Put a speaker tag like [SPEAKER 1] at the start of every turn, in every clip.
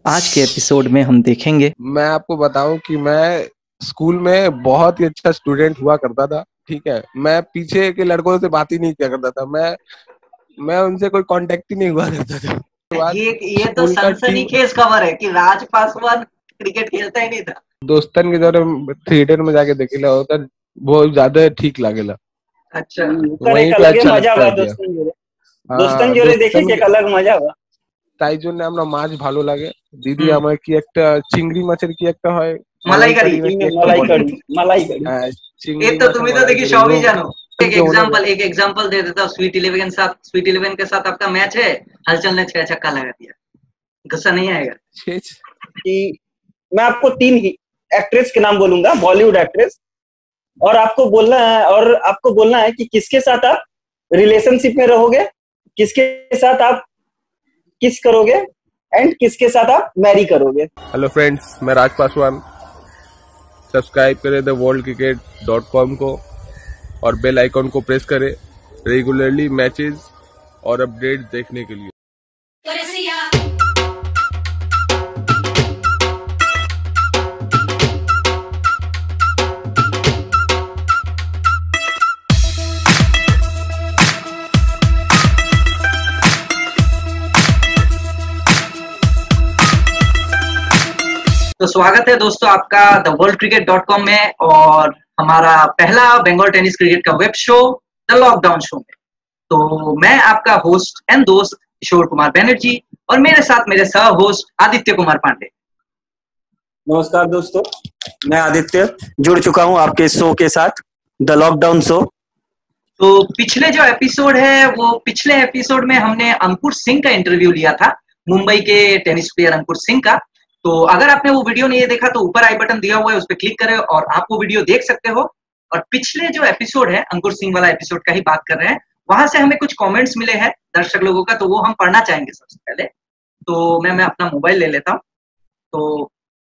[SPEAKER 1] आज के एपिसोड में हम देखेंगे।
[SPEAKER 2] मैं आपको बताऊं कि मैं स्कूल में बहुत ही अच्छा स्टूडेंट हुआ करता था। ठीक है, मैं पीछे के लड़कों से बात ही नहीं किया करता था। मैं उनसे कोई कांटेक्ट ही नहीं हुआ करता था।
[SPEAKER 3] ये तो
[SPEAKER 2] स्कूल का टीम
[SPEAKER 3] सनसनीखेज खबर है कि राज पासवान क्रिकेट खेलता ही नहीं था।
[SPEAKER 2] दोस्तन के जरे थिएटर में जाके देखेला होता, बहुत ज्यादा ठीक लागेला।
[SPEAKER 3] अच्छा,
[SPEAKER 2] वहीं
[SPEAKER 4] एक
[SPEAKER 2] पे
[SPEAKER 4] अलग
[SPEAKER 2] अच्छा
[SPEAKER 4] मजा
[SPEAKER 2] लगता
[SPEAKER 4] हुआ
[SPEAKER 2] है क्या।
[SPEAKER 4] दोस्तन जोड़े।
[SPEAKER 2] हाँ,
[SPEAKER 4] जोड़े देखे कि एक अलग मजा हुआ।
[SPEAKER 2] তাই জন্য আমরা মাছ ভালো লাগে। দিদি
[SPEAKER 3] হুম।
[SPEAKER 2] আমার কি একটা চিংড়ি মাছের কি একটা হয়,
[SPEAKER 3] মালাইকারি।
[SPEAKER 2] মালাইকারি নাকি একটা
[SPEAKER 4] मलाई
[SPEAKER 2] বলে।
[SPEAKER 4] कड़ी मलाई कड़ी
[SPEAKER 2] হ্যাঁ,
[SPEAKER 3] ये
[SPEAKER 2] চিংড়ি
[SPEAKER 3] तो
[SPEAKER 2] মাছের
[SPEAKER 3] तुम्हें तो देखिए
[SPEAKER 2] মালাইকারি
[SPEAKER 3] सभी
[SPEAKER 2] वो
[SPEAKER 3] जानो।
[SPEAKER 2] जो उन्होंने
[SPEAKER 3] एक एग्जांपल दे देता हूँ। स्वीट इलेवन के साथ आपका मैच है, हलचल ने 6 छक्का लगा दिया, गुस्सा नहीं आएगा?
[SPEAKER 4] कि मैं आपको 3 एक्ट्रेस के नाम बोलूंगा, बॉलीवुड एक्ट्रेस, और आपको बोलना है कि किसके साथ आप रिलेशनशिप में रहोगे, किसके साथ आप किस करोगे एंड किसके साथ आप मैरी करोगे।
[SPEAKER 2] हेलो फ्रेंड्स, मैं राज पासवान। सब्सक्राइब करें theworldcricket.com को और बेल आइकॉन को प्रेस करें रेगुलरली मैचेस और अपडेट्स देखने के लिए।
[SPEAKER 3] तो स्वागत है दोस्तों आपका theworldcricket.com में और हमारा पहला बंगाल टेनिस क्रिकेट का web show the lockdown show में। तो मैं आपका होस्ट एंड दोस्त किशोर कुमार बनर्जी और मेरे साथ मेरे सह होस्ट आदित्य कुमार पांडे।
[SPEAKER 4] नमस्कार दोस्तों, मैं आदित्य जुड़ चुका हूं आपके शो के साथ, द लॉकडाउन शो।
[SPEAKER 3] तो पिछले जो एपिसोड है वो पिछले एपिसोड में हमने अंकुर सिंह का इंटरव्यू लिया था, मुंबई के टेनिस प्लेयर अंकुर सिंह का। तो अगर आपने वो वीडियो नहीं देखा तो ऊपर आई बटन दिया हुआ है, उस पर क्लिक करें और आप वो वीडियो देख सकते हो। और पिछले जो एपिसोड है अंकुर सिंह वाला एपिसोड का ही बात कर रहे हैं, वहां से हमें कुछ कमेंट्स मिले हैं दर्शक लोगों का, तो वो हम पढ़ना चाहेंगे सबसे पहले। तो मैं अपना मोबाइल ले लेता हूँ। तो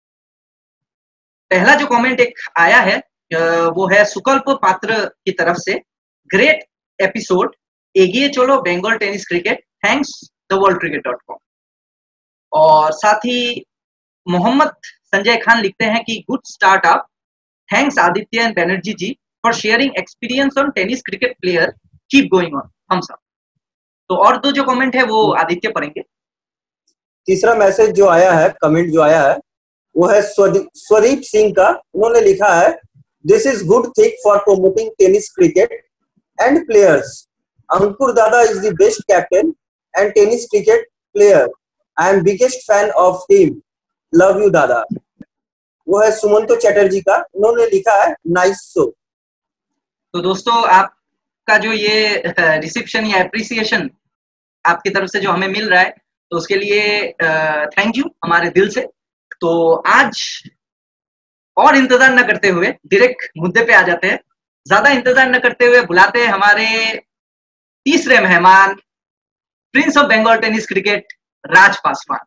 [SPEAKER 3] पहला जो कमेंट एक आया है वो है सुकल्प पात्र की तरफ से। ग्रेट एपिसोड, एगिए चलो Bengal tennis cricket, thanks theworldcricket.com। और साथ ही मोहम्मद संजय खान लिखते हैं कि good start up, thanks Aditya and Banerjee ji for sharing experience on tennis cricket player, keep going on, thumbs up. तो और दो जो कमेंट है वो आदित्य पढ़ेंगे।
[SPEAKER 4] तीसरा मैसेज जो आया है, कमेंट जो आया है, वो है स्वदीप सिंह का। उन्होंने लिखा है, this is good thing for promoting tennis cricket and players. Ankur dada is the best captain and tennis cricket player. I am biggest fan of him, love you dada. वो है सुमंतो चैटर्जी का। उन्होंने लिखा है, नाइस शो।
[SPEAKER 3] तो दोस्तों आपका जो ये रिसेप्शन या एप्रिसिएशन आपकी तरफ से जो हमें मिल रहा है, तो उसके लिए थैंक यू हमारे दिल से। तो आज और इंतजार न करते हुए डायरेक्ट मुद्दे पे आ जाते हैं। ज्यादा इंतजार न करते हुए बुलाते हैं हमारे तीसरे मेहमान, prince of Bengal tennis cricket Raj Paswan.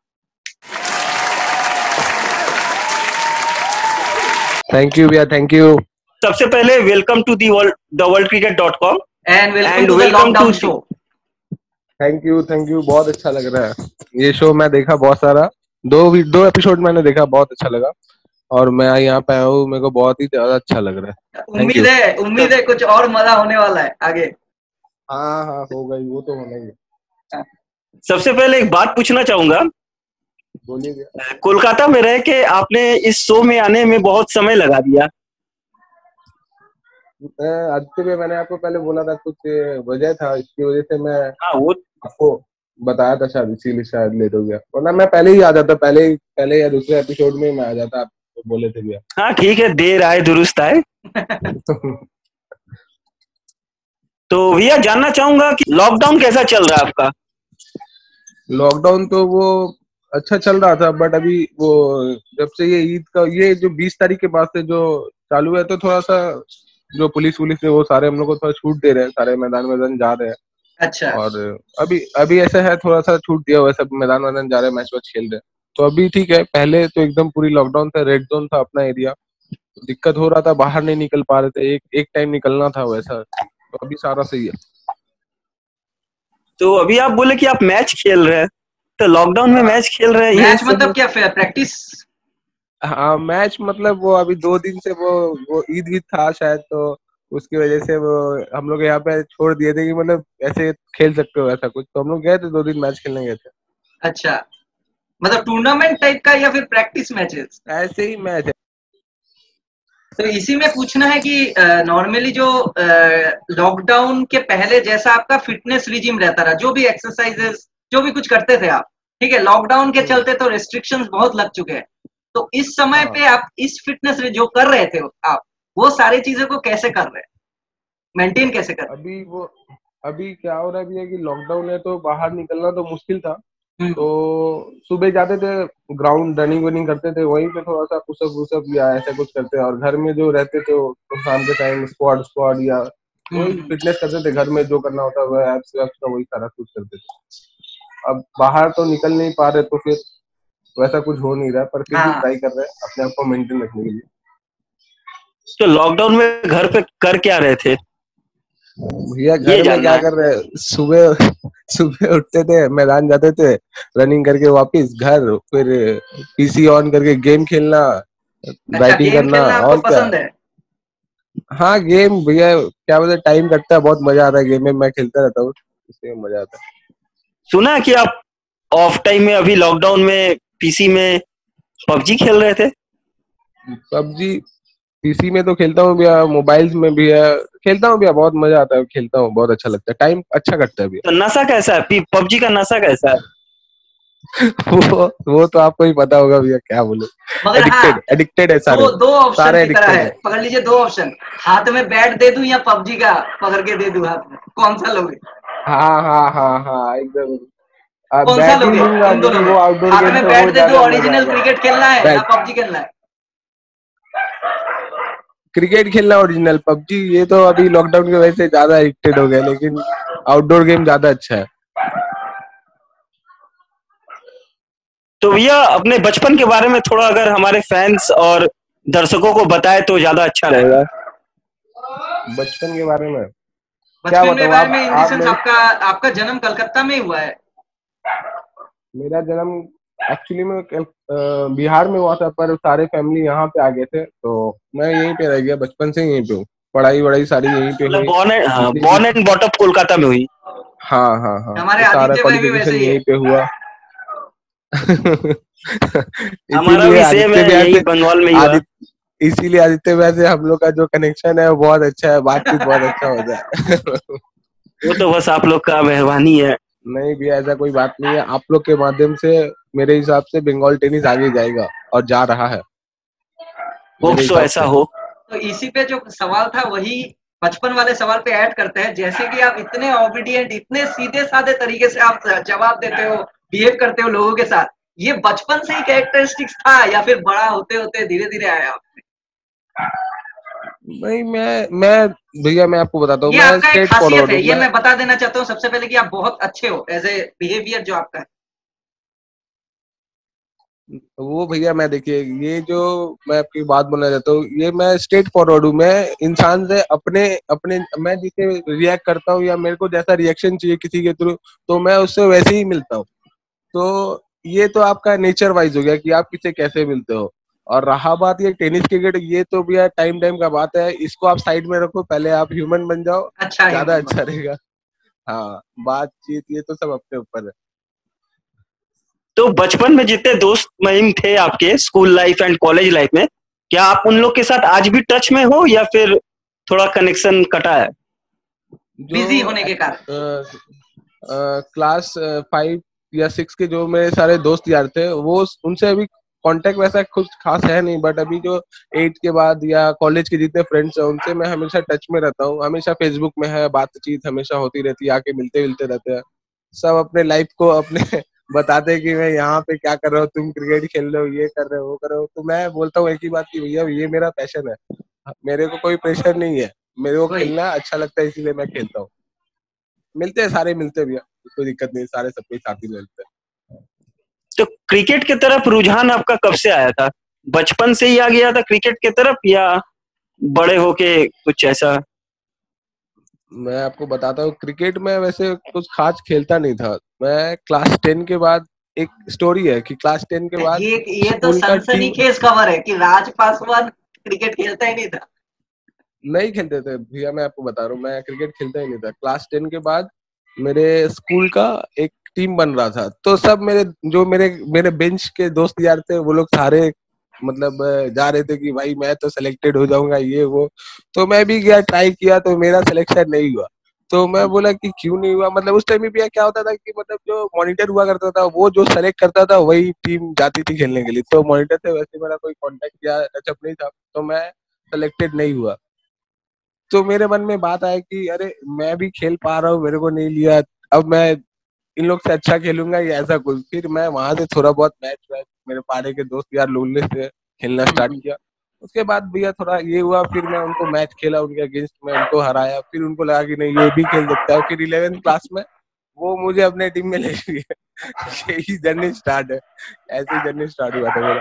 [SPEAKER 2] Thank you भैया, थैंक यू।
[SPEAKER 4] सबसे पहले welcome to theworldcricket.com
[SPEAKER 3] and welcome to the lockdown show.
[SPEAKER 2] Thank you, बहुत अच्छा लग रहा है ये शो। मैं देखा बहुत सारा, दो एपिसोड मैंने देखा, बहुत अच्छा लगा और मैं यहाँ पे आया हूँ, मेरे को बहुत ही ज्यादा अच्छा लग रहा है।
[SPEAKER 3] उम्मीद है कुछ और मजा होने वाला है आगे।
[SPEAKER 2] हाँ, हो गई, वो तो होना ही है।
[SPEAKER 4] सबसे पहले एक बात पूछना चाहूंगा।
[SPEAKER 2] बोलिए।
[SPEAKER 4] कोलकाता में रह के आपने इस शो में आने में बहुत समय लगा दिया।
[SPEAKER 2] आदित्य में मैंने आपको पहले बोला था, कुछ वजह था, इसकी वजह से मैं
[SPEAKER 4] वो
[SPEAKER 2] आपको बताया था, शायद इसीलिए शायद लेट हो गया, वरना मैं पहले ही आ जाता, पहले या दूसरे एपिसोड में मैं आ जाता, आप बोले थे भैया।
[SPEAKER 4] हाँ ठीक है, देर आए दुरुस्त आए। तो भैया जानना चाहूंगा कि लॉकडाउन कैसा चल रहा है आपका?
[SPEAKER 2] लॉकडाउन तो वो अच्छा चल रहा था, बट अभी वो जब से ये ईद का, ये जो 20 तारीख के बाद से जो चालू है, तो थोड़ा सा जो पुलिस है वो सारे हम लोग को थोड़ा छूट दे रहे हैं, सारे मैदान जा रहे हैं।
[SPEAKER 3] अच्छा।
[SPEAKER 2] और अभी ऐसा है, थोड़ा सा छूट दिया हुआ है, सब मैदान जा रहे हैं, मैच वैच खेल रहे हैं, तो अभी ठीक है। पहले तो एकदम पूरी लॉकडाउन था, रेड जोन था अपना एरिया, तो दिक्कत हो रहा था, बाहर नहीं निकल पा रहे थे, एक टाइम निकलना था वैसा। तो अभी सारा सही है।
[SPEAKER 4] तो अभी आप बोले कि आप मैच खेल रहे हैं, तो लॉकडाउन में मैच खेल रहे हैं,
[SPEAKER 3] मैच मतलब क्या प्रैक्टिस?
[SPEAKER 2] हाँ मैच मतलब वो अभी 2 दिन से वो ईद था शायद, तो उसकी वजह से वो हम लोग यहाँ पे छोड़ दिए थे कि मतलब ऐसे खेल सकते हो ऐसा कुछ, तो हम लोग गए थे 2 दिन मैच खेलने गए थे।
[SPEAKER 3] अच्छा, मतलब टूर्नामेंट टाइप का या फिर प्रैक्टिस मैचेस?
[SPEAKER 2] ऐसे ही मैच है।
[SPEAKER 3] तो इसी में पूछना है कि नॉर्मली जो लॉकडाउन के पहले जैसा आपका फिटनेस रिजिम रहता रहा, जो भी एक्सरसाइजेस जो भी कुछ करते थे आप, ठीक है, लॉकडाउन के चलते तो रेस्ट्रिक्शंस बहुत लग चुके हैं, तो इस समय पे आप इस फिटनेस जो कर रहे थे आप, वो सारी चीजों को कैसे कर रहे हैं, मेंटेन कैसे कर रहे हैं?
[SPEAKER 2] अभी क्या हो रहा है भैया कि लॉकडाउन है तो बाहर निकलना तो मुश्किल था,
[SPEAKER 3] हम्म,
[SPEAKER 2] तो सुबह जाते थे ग्राउंड, रनिंग वनिंग करते थे, वहीं पे थोड़ा सा पुशअप वुशअप या ऐसा कुछ करते हैं, और घर में जो रहते थे तो शाम के टाइम स्क्वाड स्क्वाड या वही फिटनेस करते थे, घर में जो करना होता है वह एप्स वैप्स का वही सारा कुछ करते थे। अब बाहर तो निकल नहीं पा रहे तो फिर वैसा कुछ हो नहीं रहा, पर फिर भी
[SPEAKER 3] हाँ,
[SPEAKER 2] ट्राई कर रहे हैं अपने आप को मेंटेन रखने के लिए।
[SPEAKER 4] तो लॉकडाउन में घर पे कर क्या रहे थे?
[SPEAKER 2] भैया
[SPEAKER 4] ये
[SPEAKER 2] घर में
[SPEAKER 4] जानना
[SPEAKER 2] क्या
[SPEAKER 4] है।
[SPEAKER 2] कर रहे हैं, सुबह सुबह उठते थे, मैदान जाते थे, रनिंग करके वापस घर, फिर पीसी ऑन करके गेम खेलना,
[SPEAKER 3] अच्छा,
[SPEAKER 2] राइटिंग
[SPEAKER 3] गेम
[SPEAKER 2] करना,
[SPEAKER 3] खेलना आपको
[SPEAKER 2] और क्या।
[SPEAKER 3] पसंद है?
[SPEAKER 2] हाँ गेम भैया क्या बोलते, टाइम कटता है, बहुत मजा आता है गेम में, मैं खेलता रहता हूँ, इसलिए मजा आता है।
[SPEAKER 4] सुना है कि आप ऑफ टाइम में अभी लॉकडाउन में पीसी में पबजी खेल रहे थे।
[SPEAKER 2] पबजी पीसी में तो खेलता हूँ भैया, मोबाइल्स में भी है, खेलता हूँ भैया, बहुत मजा आता है, खेलता हूँ, बहुत अच्छा लगता है, टाइम अच्छा कटता है भैया।
[SPEAKER 4] तो नशा कैसा है, पबजी का नशा कैसा है?
[SPEAKER 2] वो तो आपको ही पता होगा भैया, क्या बोलूं,
[SPEAKER 3] मगर हाँ,
[SPEAKER 2] एडिक्टेड है
[SPEAKER 3] दो
[SPEAKER 2] सारे,
[SPEAKER 3] दो ऑप्शन
[SPEAKER 2] सारे
[SPEAKER 3] की तरह
[SPEAKER 2] एडिक्टेड
[SPEAKER 3] है,
[SPEAKER 2] है।
[SPEAKER 3] पकड़ लीजिए, दो ऑप्शन, हाथ में बैट दे दूं या पबजी का पकड़ के दे दूं हाथ में, कौन सा लोगे?
[SPEAKER 2] हाँ हाँ हाँ हाँ एकदम,
[SPEAKER 3] कौन सा
[SPEAKER 2] बैट ही
[SPEAKER 3] लोगे
[SPEAKER 2] लूंगा
[SPEAKER 3] उन दोनों
[SPEAKER 2] क्योंकि
[SPEAKER 3] में?
[SPEAKER 2] वो आउटडोर
[SPEAKER 3] हाथ
[SPEAKER 2] गेम
[SPEAKER 3] में
[SPEAKER 2] है,
[SPEAKER 3] बैट
[SPEAKER 2] वो
[SPEAKER 3] दे दूं,
[SPEAKER 2] ज्यादा मजा
[SPEAKER 3] ओरिजिनल
[SPEAKER 2] आएगा।
[SPEAKER 3] क्रिकेट खेलना है या
[SPEAKER 2] बैट,
[SPEAKER 3] पबजी खेलना है?
[SPEAKER 2] क्रिकेट खेलना ओरिजिनल, पबजी ये तो अभी लॉकडाउन की वजह से ज्यादा एडिक्टेड हो गया, लेकिन आउटडोर गेम ज्यादा अच्छा है।
[SPEAKER 4] तो भैया अपने बचपन के बारे में थोड़ा अगर हमारे फैंस और दर्शकों को बताए तो ज्यादा अच्छा रहेगा।
[SPEAKER 2] बचपन के बारे में क्या
[SPEAKER 3] बचपन के
[SPEAKER 2] बताऊं,
[SPEAKER 3] बारे में इन द
[SPEAKER 2] आप
[SPEAKER 3] सेंस,
[SPEAKER 2] मेरे,
[SPEAKER 3] आपका जन्म कलकत्ता में ही हुआ है?
[SPEAKER 2] मेरा जन्म एक्चुअली में बिहार में हुआ था, पर सारे फैमिली यहाँ पे आ गए थे, तो मैं यहीं पे रह गया, बचपन से यहीं पे हूँ, पढ़ाई वढ़ाई सारी यहीं पे
[SPEAKER 4] मतलब
[SPEAKER 2] हुई, जितनी भी।
[SPEAKER 4] बॉर्न एंड बॉटअप कोलकाता में हुई।
[SPEAKER 2] हाँ हाँ हाँ,
[SPEAKER 3] हमारे
[SPEAKER 2] तो सारा
[SPEAKER 3] आदित्य भाई भी वैसे
[SPEAKER 2] क्वालिफिकेशन
[SPEAKER 3] ही है।
[SPEAKER 2] यहीं पे हुआ।
[SPEAKER 4] हमारा
[SPEAKER 2] इसीलिए
[SPEAKER 4] भी सेम
[SPEAKER 2] आदित्य
[SPEAKER 4] है,
[SPEAKER 2] भैया
[SPEAKER 4] यही
[SPEAKER 2] से
[SPEAKER 4] बंगाल में ही हुआ।
[SPEAKER 2] इसीलिए आदित्य भैया से हम लोग का जो कनेक्शन है वो बहुत अच्छा है, बातचीत बहुत अच्छा होता है।
[SPEAKER 4] वो तो बस आप लोग का मेहरबानी है।
[SPEAKER 2] नहीं भैया ऐसा कोई बात नहीं है, आप लोग के माध्यम से मेरे हिसाब से बंगाल टेनिस आगे जाएगा, और जा रहा है
[SPEAKER 4] होप
[SPEAKER 2] मेरे
[SPEAKER 4] सो
[SPEAKER 2] हिसाब
[SPEAKER 4] ऐसा
[SPEAKER 2] से।
[SPEAKER 4] हो।
[SPEAKER 3] तो इसी पे जो सवाल था वही बचपन वाले सवाल पे ऐड करते हैं, जैसे कि आप इतने ऑबिडियंट, इतने सीधे साधे तरीके से आप जवाब देते हो, बिहेव करते हो लोगों के साथ, ये बचपन से ही कैरेक्टरिस्टिक्स था या फिर बड़ा होते होते धीरे धीरे आया आप में?
[SPEAKER 2] नहीं मैं भैया मैं आपको बताता हूँ,
[SPEAKER 3] ये
[SPEAKER 2] मैं
[SPEAKER 3] आपका एक
[SPEAKER 2] स्ट्रेट
[SPEAKER 3] खासियत
[SPEAKER 2] फॉरवर्ड
[SPEAKER 3] है,
[SPEAKER 2] हूँ
[SPEAKER 3] ये
[SPEAKER 2] मैं।
[SPEAKER 3] मैं बता देना चाहता हूँ सबसे पहले कि आप बहुत अच्छे हो एज ए बिहेवियर जो आपका है।
[SPEAKER 2] वो भैया मैं देखिए, ये जो मैं आपकी बात बोलना चाहता हूँ, ये मैं स्ट्रेट फॉरवर्ड हूँ, मैं इंसान से अपने अपने मैं जिसे रिएक्ट करता हूँ या मेरे को जैसा रिएक्शन चाहिए किसी के थ्रू, तो मैं उससे वैसे ही मिलता हूँ। तो ये तो आपका नेचर वाइज हो गया कि आप किसे कैसे मिलते हो। और रहा बात ये टेनिस क्रिकेट, ये तो भैया टाइम टाइम का बात है, इसको आप साइड में रखो, पहले आप ह्यूमन बन जाओ,
[SPEAKER 3] अच्छा
[SPEAKER 2] ज्यादा
[SPEAKER 3] ह्यूमन।
[SPEAKER 2] अच्छा रहेगा। हाँ बातचीत ये तो सब अपने ऊपर है।
[SPEAKER 4] तो बचपन में जितने दोस्त महिम थे आपके school life and college life में, क्या आप उन लोग के साथ आज भी टच में हो या फिर थोड़ा कनेक्शन कटा है?
[SPEAKER 2] जो
[SPEAKER 3] बिजी होने के कारण।
[SPEAKER 2] क्लास 5 या 6 के जो मेरे सारे दोस्त यार थे, वो उनसे अभी कांटेक्ट वैसा कुछ खास है नहीं, बट अभी जो 8 के बाद या कॉलेज के जितने फ्रेंड्स हैं उनसे मैं हमेशा टच में रहता हूँ, हमेशा फेसबुक में है, बातचीत हमेशा होती रहती है, आके मिलते मिलते रहते हैं, सब अपने लाइफ को अपने बताते हैं कि मैं यहाँ पे क्या कर रहा हूँ, तुम क्रिकेट खेल रहे हो, ये कर रहे हो, वो कर रहे हो, तो मैं बोलता हूँ एक ही बात की भैया ये मेरा पैशन है, मेरे को कोई प्रेशर नहीं है, मेरे को
[SPEAKER 3] वही।
[SPEAKER 2] खेलना अच्छा लगता है इसीलिए मैं खेलता हूँ। मिलते हैं, सारे मिलते हैं भैया, कोई दिक्कत नहीं, सारे सबके साथ ही मिलते हैं।
[SPEAKER 4] तो क्रिकेट की तरफ रुझान आपका कब से आया था? बचपन से ही आ गया था क्रिकेट की तरफ या बड़े होके कुछ ऐसा?
[SPEAKER 2] मैं आपको बताता हूँ, क्रिकेट में वैसे कुछ खास खेलता नहीं था, मैं क्लास 10 के बाद एक स्टोरी है कि क्लास 10 के बाद
[SPEAKER 3] ये तो
[SPEAKER 2] स्कूल का टीम
[SPEAKER 3] सनसनीखेज खबर है कि राज पासवान क्रिकेट खेलता ही नहीं था।
[SPEAKER 2] नहीं खेलते थे भैया, मैं आपको बता रहा हूँ, मैं क्रिकेट खेलता ही नहीं था। क्लास 10 के बाद मेरे स्कूल का एक टीम बन रहा था, तो सब मेरे मेरे बेंच के दोस्त यार थे, वो लोग सारे मतलब जा रहे थे कि भाई मैं तो सिलेक्टेड हो जाऊंगा ये वो। तो मैं भी गया, ट्राई किया, तो मेरा सिलेक्शन नहीं हुआ। तो मैं बोला कि क्यों नहीं हुआ, मतलब उस टाइम में भैया क्या होता था कि मतलब जो मॉनिटर हुआ करता था वो जो सेलेक्ट करता था वही टीम जाती थी खेलने के लिए। तो मॉनिटर से वैसे मेरा कोई कांटेक्ट या टचअप नहीं था, तो मैं सेलेक्टेड नहीं हुआ। तो मेरे मन में बात आया कि अरे मैं भी खेल पा रहा हूँ, मेरे को नहीं लिया, अब मैं इन लोग से अच्छा खेलूंगा या ऐसा कुछ। फिर मैं वहां से थोड़ा बहुत मैच वैच मेरे पाड़े के दोस्त यार लोग से खेलना स्टार्ट किया। उसके बाद भैया थोड़ा ये हुआ, फिर मैं उनको मैच खेला उनके अगेंस्ट में, उनको हराया। फिर उनको लगा कि नहीं ये भी खेल सकता है। फिर 11th क्लास में वो मुझे अपने टीम में ले लिए। यही जर्नी स्टार्ट है, ऐसे जर्नी स्टार्ट हुआ था मेरा।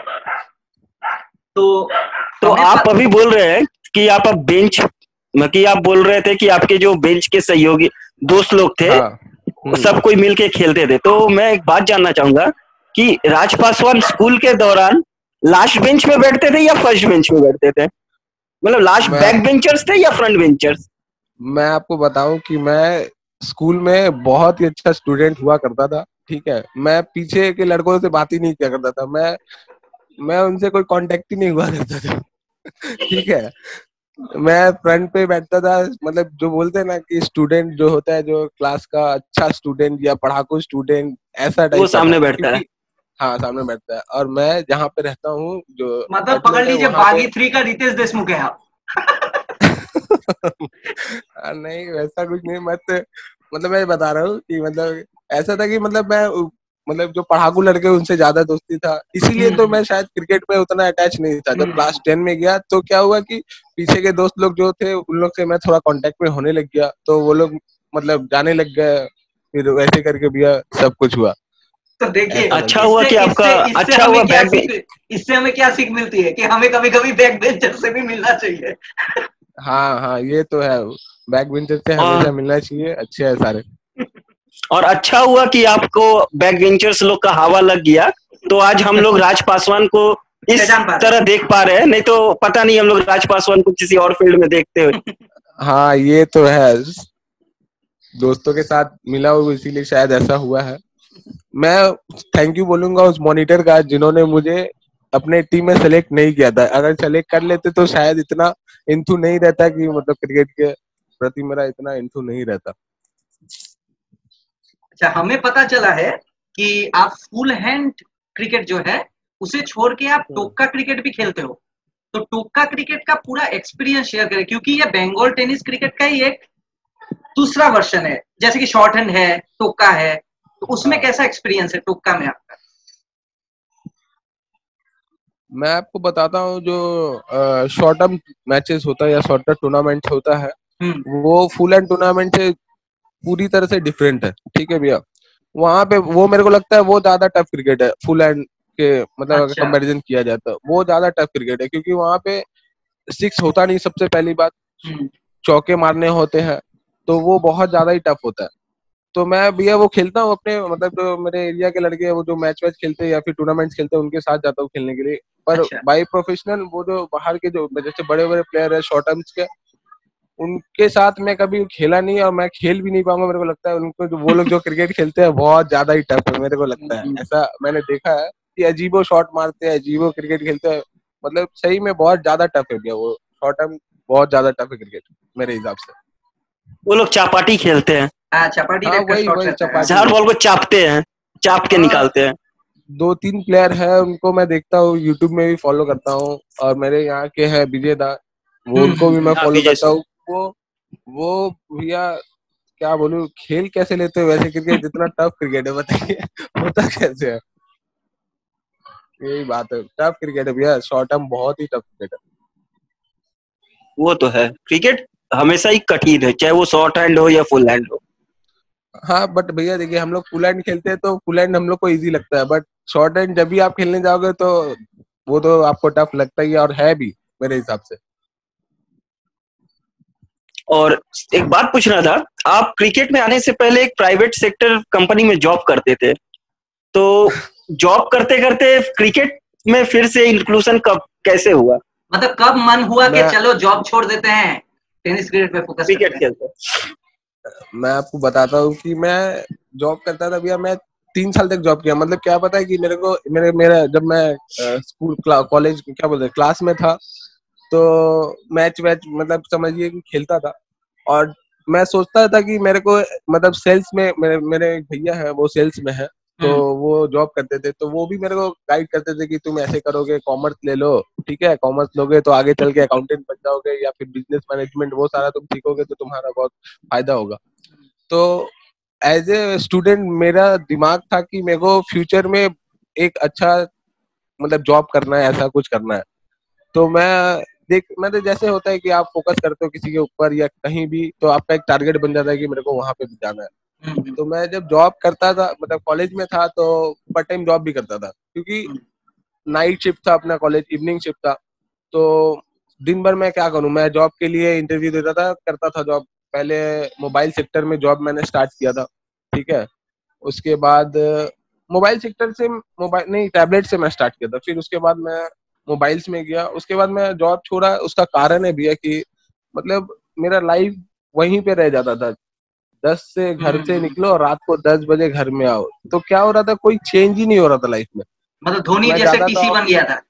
[SPEAKER 5] तो आप अभी बोल रहे हैं कि आप अब बेंच कि आप बोल रहे थे कि आपके जो बेंच के सहयोगी दोस्त लोग थे
[SPEAKER 2] हाँ
[SPEAKER 5] सब कोई मिलके खेलते थे। तो मैं एक बात जानना चाहूंगा कि राज पासवान स्कूल के दौरान लास्ट बेंच में बैठते थे या फर्स्ट बेंच में बैठते थे? मतलब लास्ट
[SPEAKER 2] मैं
[SPEAKER 5] बैक बेंचर्स थे या फ्रंट बेंचर्स?
[SPEAKER 2] मैं आपको बताऊं कि मैं स्कूल में बहुत ही अच्छा स्टूडेंट हुआ करता था। ठीक है, मैं पीछे के लड़कों से बात ही नहीं किया करता था, मैं उनसे कोई कांटेक्ट ही नहीं हुआ करता था। ठीक है, मैं फ्रंट पे बैठता था। मतलब जो बोलते हैं ना कि स्टूडेंट जो होता है, जो क्लास का अच्छा स्टूडेंट या पढ़ाकू स्टूडेंट, ऐसा
[SPEAKER 5] वो
[SPEAKER 2] टाइप का था।
[SPEAKER 5] सामने बैठता है।
[SPEAKER 2] क्योंकि हाँ सामने बैठता है, और मैं जहाँ पे रहता हूँ जो
[SPEAKER 3] मतलब पकड़
[SPEAKER 2] अपार्टमेंट है
[SPEAKER 3] लीजिए
[SPEAKER 2] वहाँ पे।
[SPEAKER 3] बागी 3 का रितेश देशमुख है आप।
[SPEAKER 2] नहीं वैसा कुछ नहीं, मतलब मैं बता रहा हूँ कि मतलब ऐसा था कि मतलब मैं मतलब जो पढ़ाकू लड़के उनसे ज्यादा दोस्ती था, इसीलिए तो मैं शायद क्रिकेट में उतना अटैच नहीं था। जब क्लास 10 में गया तो क्या हुआ कि पीछे के दोस्त लोग जो थे उन लोग से मैं थोड़ा कांटेक्ट में होने लग गया, तो वो लोग मतलब जाने लग गए। फिर वैसे करके भी सब कुछ हुआ।
[SPEAKER 3] तो देखिए
[SPEAKER 2] ऐसा
[SPEAKER 5] अच्छा
[SPEAKER 2] लग
[SPEAKER 5] हुआ कि आपका
[SPEAKER 3] इससे
[SPEAKER 5] अच्छा हुआ
[SPEAKER 3] हमें क्या
[SPEAKER 5] बैक
[SPEAKER 3] सीख, इससे हमें क्या सीख मिलती है कि हमें कभी कभी बैक बेंचर से भी मिलना चाहिए।
[SPEAKER 2] हाँ हाँ, ये तो है, बैक बेंचर से हमेशा
[SPEAKER 5] और
[SPEAKER 2] मिलना चाहिए, अच्छे है सारे।
[SPEAKER 5] अच्छा हुआ कि आपको बैक बेंचर्स लोग का हवा लग गया। तो आज हम लोग राज पासवान को इस
[SPEAKER 3] पहचान पा रहे
[SPEAKER 5] तरह देख पा रहे हैं, नहीं तो पता नहीं हम लोग राज पासवान को किसी और फील्ड में देखते हुए।
[SPEAKER 2] हाँ ये तो है, दोस्तों के साथ मिला हूँ इसीलिए शायद ऐसा हुआ है। मैं थैंक यू बोलूंगा उस मॉनिटर का जिन्होंने मुझे अपने टीम में सेलेक्ट नहीं किया था। अगर सेलेक्ट कर लेते तो शायद इतना इंथू नहीं रहता, कि मतलब क्रिकेट के प्रति मेरा इतना इंथू नहीं रहता।
[SPEAKER 3] अच्छा, हमें पता चला है कि आप फुल हैंड क्रिकेट जो है उसे छोड़ के आप टोक्का क्रिकेट भी खेलते हो। तो टोक्का क्रिकेट का पूरा एक्सपीरियंस शेयर करें, क्योंकि ये बंगाल टेनिस क्रिकेट का ही एक दूसरा वर्जन है। जैसे कि शॉर्ट हैंड है, टोक्का है, तो उसमें
[SPEAKER 2] हाँ,
[SPEAKER 3] कैसा एक्सपीरियंस है टोक्का में आपका?
[SPEAKER 2] मैं आपको बताता हूँ जो शॉर्ट टर्म मैचेस होता है या शॉर्ट टर्म टूर्नामेंट होता है, वो फुल एंड टूर्नामेंट से पूरी तरह से डिफरेंट है। ठीक है भैया, वहां पे वो मेरे को लगता है वो ज्यादा टफ क्रिकेट है फुल एंड के, मतलब अगर
[SPEAKER 3] अच्छा।
[SPEAKER 2] कंपैरिजन किया जाए तो वो ज्यादा टफ क्रिकेट है, क्योंकि वहां पे सिक्स होता नहीं, सबसे पहली बात। चौके मारने होते हैं, तो वो बहुत ज्यादा ही टफ होता है। तो मैं भैया वो खेलता हूँ अपने, मतलब जो मेरे एरिया के लड़के हैं वो जो मैच वैच खेलते हैं या फिर टूर्नामेंट्स खेलते हैं उनके साथ जाता हूँ खेलने के लिए। पर
[SPEAKER 3] अच्छा।
[SPEAKER 2] बाई प्रोफेशनल वो जो बाहर के जो जैसे बड़े बड़े प्लेयर है शॉर्ट टर्म्स के, उनके साथ मैं कभी खेला नहीं और मैं खेल भी नहीं पाऊंगा। मेरे को लगता है उनको जो वो लोग जो क्रिकेट खेलते हैं बहुत ज्यादा ही टफ है, मेरे को लगता है ऐसा। मैंने देखा है कि अजीबो शॉट मारते हैं, अजीबो क्रिकेट खेलते हैं, मतलब सही में बहुत ज्यादा टफ है भैया वो शॉर्ट टर्म, बहुत ज्यादा टफ है क्रिकेट मेरे हिसाब से।
[SPEAKER 5] वो लोग चापाटी खेलते हैं,
[SPEAKER 3] हाँ, चपाटी
[SPEAKER 2] हाँ
[SPEAKER 3] टाइप का
[SPEAKER 2] वही
[SPEAKER 3] शॉट
[SPEAKER 2] वही
[SPEAKER 3] रहता है।
[SPEAKER 2] चपाटी।
[SPEAKER 5] हर बॉल को चापते हैं, चाप के
[SPEAKER 2] हाँ,
[SPEAKER 5] निकालते हैं।
[SPEAKER 2] 2-3 प्लेयर है उनको मैं देखता हूँ, यूट्यूब में भी फॉलो करता हूँ। और मेरे यहाँ के हैं विजय दा, वो उनको भी मैं
[SPEAKER 5] हाँ
[SPEAKER 2] फॉलो
[SPEAKER 5] विजय
[SPEAKER 2] करता
[SPEAKER 5] सर।
[SPEAKER 2] हूँ। वो भैया क्या बोलूं, खेल कैसे लेते हो वैसे क्रिकेट, इतना टफ क्रिकेट है बताइए। होता कैसे है, यही बात है, टफ क्रिकेट है भैया, शॉर्ट टर्म बहुत ही टफ क्रिकेट है।
[SPEAKER 5] वो तो है, क्रिकेट हमेशा ही कठिन है, चाहे वो शॉर्ट हैंड हो या फुल हैंड हो।
[SPEAKER 2] हाँ बट भैया देखिए, हम लोग फुल हैंड खेलते हैं तो फुल हैंड हम लोग को इजी लगता है, बट शॉर्ट हैंड जब भी आप खेलने जाओगे तो वो तो आपको टफ लगता ही है, और है भी मेरे हिसाब से।
[SPEAKER 5] और एक बात पूछना था, आप क्रिकेट में आने से पहले एक प्राइवेट सेक्टर कंपनी में जॉब करते थे, तो जॉब करते करते क्रिकेट में फिर से इंक्लूजन कब कैसे हुआ?
[SPEAKER 3] मतलब कब मन हुआ कि
[SPEAKER 2] मैं
[SPEAKER 3] चलो जॉब छोड़ देते हैं, टेनिस क्रिकेट पे फोकस
[SPEAKER 5] क्रिकेट
[SPEAKER 3] करते हैं?
[SPEAKER 5] खेलते?
[SPEAKER 2] मैं आपको बताता हूँ कि मैं जॉब करता था भैया। मैं 3 साल तक जॉब किया। मतलब क्या पता है कि मेरे को मेरा जब मैं स्कूल कॉलेज क्या बोलते हैं क्लास में था, तो मैच वैच मतलब समझिए कि खेलता था। और मैं सोचता था कि मेरे को मतलब सेल्स में मेरे एक भैया है, वो सेल्स में है, तो वो जॉब करते थे, तो वो भी मेरे को गाइड करते थे कि तुम ऐसे करोगे, कॉमर्स ले लो, ठीक है, कॉमर्स लोगे तो आगे चल के अकाउंटेंट बन जाओगे या फिर बिजनेस मैनेजमेंट वो सारा तुम सीखोगे तो तुम्हारा बहुत फायदा होगा। तो एज ए स्टूडेंट मेरा दिमाग था कि मेरे को फ्यूचर में एक अच्छा मतलब जॉब करना है, ऐसा कुछ करना है। तो मतलब जैसे होता है कि आप फोकस करते हो किसी के ऊपर या कहीं भी, तो आपका एक टारगेट बन जाता है कि मेरे को वहां पे भी जाना है। तो मैं जब जॉब करता था मतलब कॉलेज में था, तो पार्ट टाइम जॉब भी करता था, क्योंकि नाइट शिफ्ट था अपना, कॉलेज इवनिंग शिफ्ट था। तो दिन भर मैं क्या करूं, मैं जॉब के लिए इंटरव्यू देता था, करता था जॉब। पहले मोबाइल सेक्टर में जॉब मैंने स्टार्ट किया था, ठीक है। उसके बाद मोबाइल सेक्टर से, मोबाइल नहीं टैबलेट से मैं स्टार्ट किया था। फिर उसके बाद मैं मोबाइल्स में गया। उसके बाद मैं जॉब छोड़ा। उसका कारण है भैया कि मतलब मेरा लाइफ वहीं पे रह जाता था। 10 से घर से निकलो और रात को 10 बजे घर में आओ, तो क्या हो रहा था, कोई चेंज ही नहीं हो रहा था लाइफ में।
[SPEAKER 3] मतलब धोनी
[SPEAKER 2] मैं
[SPEAKER 3] जैसे
[SPEAKER 2] जाता
[SPEAKER 3] टीसी
[SPEAKER 2] था,
[SPEAKER 3] बन गया था।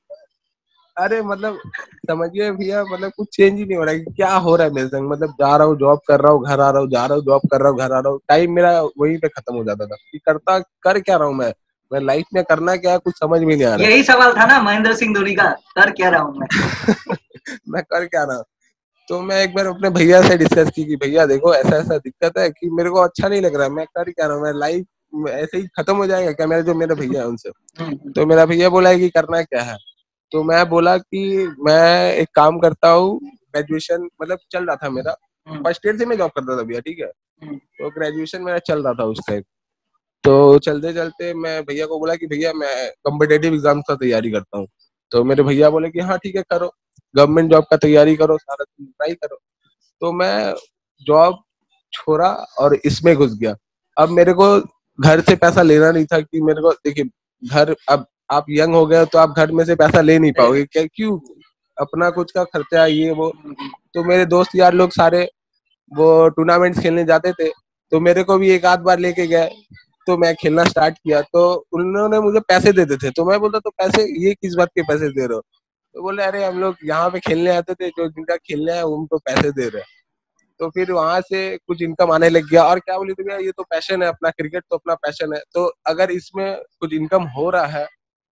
[SPEAKER 2] अरे मतलब समझिए भैया, मतलब कुछ चेंज ही नहीं हो रहा है कि क्या हो रहा है मेरे संग। मतलब जा रहा हूँ जॉब कर रहा हूँ, घर आ रहा हूँ, जा रहा हूँ जॉब कर रहा हूँ, घर आ रहा हूँ। टाइम मेरा वहीं पे खत्म हो जाता था कि कर क्या रहा हूँ मैं लाइफ में करना क्या है, कुछ समझ में नहीं आ रहा
[SPEAKER 3] यही सवाल था ना महेंद्र सिंह धोनी का, कर क्या रहा हूँ मैं।
[SPEAKER 2] है। मैं कर क्या रहा हूँ। तो मैं एक बार अपने भैया से डिस्कस की कि भैया देखो ऐसा ऐसा दिक्कत है कि मेरे को अच्छा नहीं लग रहा है, मैं कर क्या रहा हूँ, मैं लाइफ ऐसे ही खत्म हो जाएगा क्या मेरे भैया है उनसे। तो मेरा भैया बोला है कि करना क्या है। तो मैं बोला कि मैं एक काम करता हूँ, ग्रेजुएशन मतलब चल रहा था मेरा, फर्स्ट ईयर से मैं जॉब करता था भैया, ठीक है। तो ग्रेजुएशन मेरा चल रहा था उस टाइम। तो चलते चलते मैं भैया को बोला कि भैया मैं कॉम्पिटेटिव एग्जाम का तैयारी करता हूँ। तो मेरे भैया बोले कि हाँ ठीक है करो, गवर्नमेंट जॉब का तैयारी करो, सारा ट्राई करो। तो मैं जॉब छोड़ा और इसमें घुस गया। अब मेरे को घर से पैसा लेना नहीं था कि मेरे को देखिए घर, अब आप यंग हो गए तो आप घर में से पैसा ले नहीं पाओगे, क्या क्यों, अपना कुछ का खर्चा है ये वो। तो मेरे दोस्त यार लोग सारे वो टूर्नामेंट खेलने जाते थे, तो मेरे को भी एक आध बार लेके गए, तो मैं खेलना स्टार्ट किया। तो उन्होंने मुझे पैसे देते थे, तो मैं बोलता तो पैसे ये किस बात के पैसे दे रहे हो। तो बोले अरे हम लोग यहाँ पे खेलने आते थे, जो जिनका खेलने है उनको पैसे दे रहे हैं। तो फिर वहां से कुछ इनकम आने लग गया। और क्या बोली भैया, ये तो पैशन है अपना, क्रिकेट तो अपना पैशन है, तो अगर इसमें कुछ इनकम हो रहा है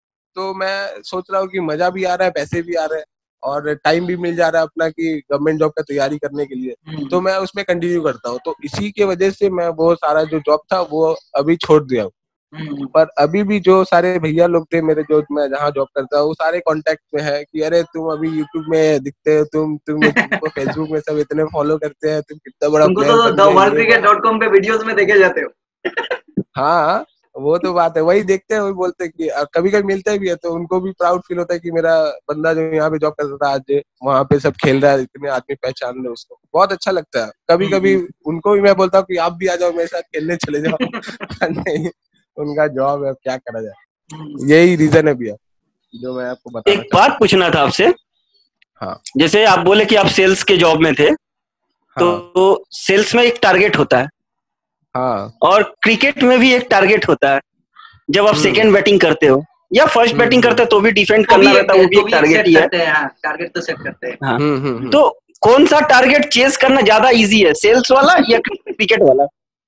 [SPEAKER 2] तो मैं सोच रहा हूँ कि मजा भी आ रहा है, पैसे भी आ रहे हैं और टाइम भी मिल जा रहा है अपना कि गवर्नमेंट जॉब का तैयारी करने के लिए, तो मैं उसमें कंटिन्यू करता हूँ। तो इसी के वजह से मैं वो सारा जो जॉब था वो अभी छोड़ दिया हूँ। पर अभी भी जो सारे भैया लोग थे मेरे, जो मैं जहाँ जॉब करता हूँ, वो सारे कांटेक्ट में है कि अरे तुम अभी यूट्यूब में दिखते हो, तुम तुमको फेसबुक में सब इतने फॉलो करते हैं, तुम कितना बड़ा
[SPEAKER 3] तुमको
[SPEAKER 2] प्लेयर
[SPEAKER 3] तो
[SPEAKER 2] बन
[SPEAKER 3] द
[SPEAKER 2] गए,
[SPEAKER 3] वर्ल्ड
[SPEAKER 2] ये वो।
[SPEAKER 3] क्रिकेट डॉट कॉम पे वीडियोस में देखे जाते हो।
[SPEAKER 2] हाँ वो तो बात है, वही देखते हैं, वही बोलते हैं कि कभी कभी मिलते भी है तो उनको भी प्राउड फील होता है कि मेरा बंदा जो यहाँ पे जॉब करता था आज वहाँ पे सब खेल रहा है, इतने आदमी पहचान रहे उसको, बहुत अच्छा लगता है। कभी कभी उनको भी मैं बोलता हूँ कि आप भी आ जाओ मेरे साथ खेलने चले जाओ। नहीं, उनका जॉब है, क्या करा जाए, यही रीजन है भैया जो मैं आपको बताना
[SPEAKER 5] एक
[SPEAKER 2] चाहता
[SPEAKER 5] बात
[SPEAKER 2] हूँ।
[SPEAKER 5] पूछना था आपसे,
[SPEAKER 2] हाँ
[SPEAKER 5] जैसे आप बोले कि आप सेल्स के जॉब में थे,
[SPEAKER 2] हाँ
[SPEAKER 5] तो सेल्स में एक टारगेट होता है
[SPEAKER 2] हाँ।
[SPEAKER 5] और क्रिकेट में भी एक टारगेट होता है। जब आप
[SPEAKER 2] हम्म
[SPEAKER 5] सेकेंड बैटिंग करते हो या फर्स्ट बैटिंग करते हो तो भी डिफेंड करना रहता है, वो भी
[SPEAKER 3] तो
[SPEAKER 5] एक
[SPEAKER 3] भी एक
[SPEAKER 5] टारगेट
[SPEAKER 3] सेट
[SPEAKER 5] ही है।
[SPEAKER 3] करते हैं, हाँ टारगेट तो सेट करते हैं।
[SPEAKER 5] हाँ,
[SPEAKER 2] हम्म।
[SPEAKER 5] तो कौन सा टारगेट चेस करना ज्यादा इजी है, सेल्स वाला या क्रिकेट वाला?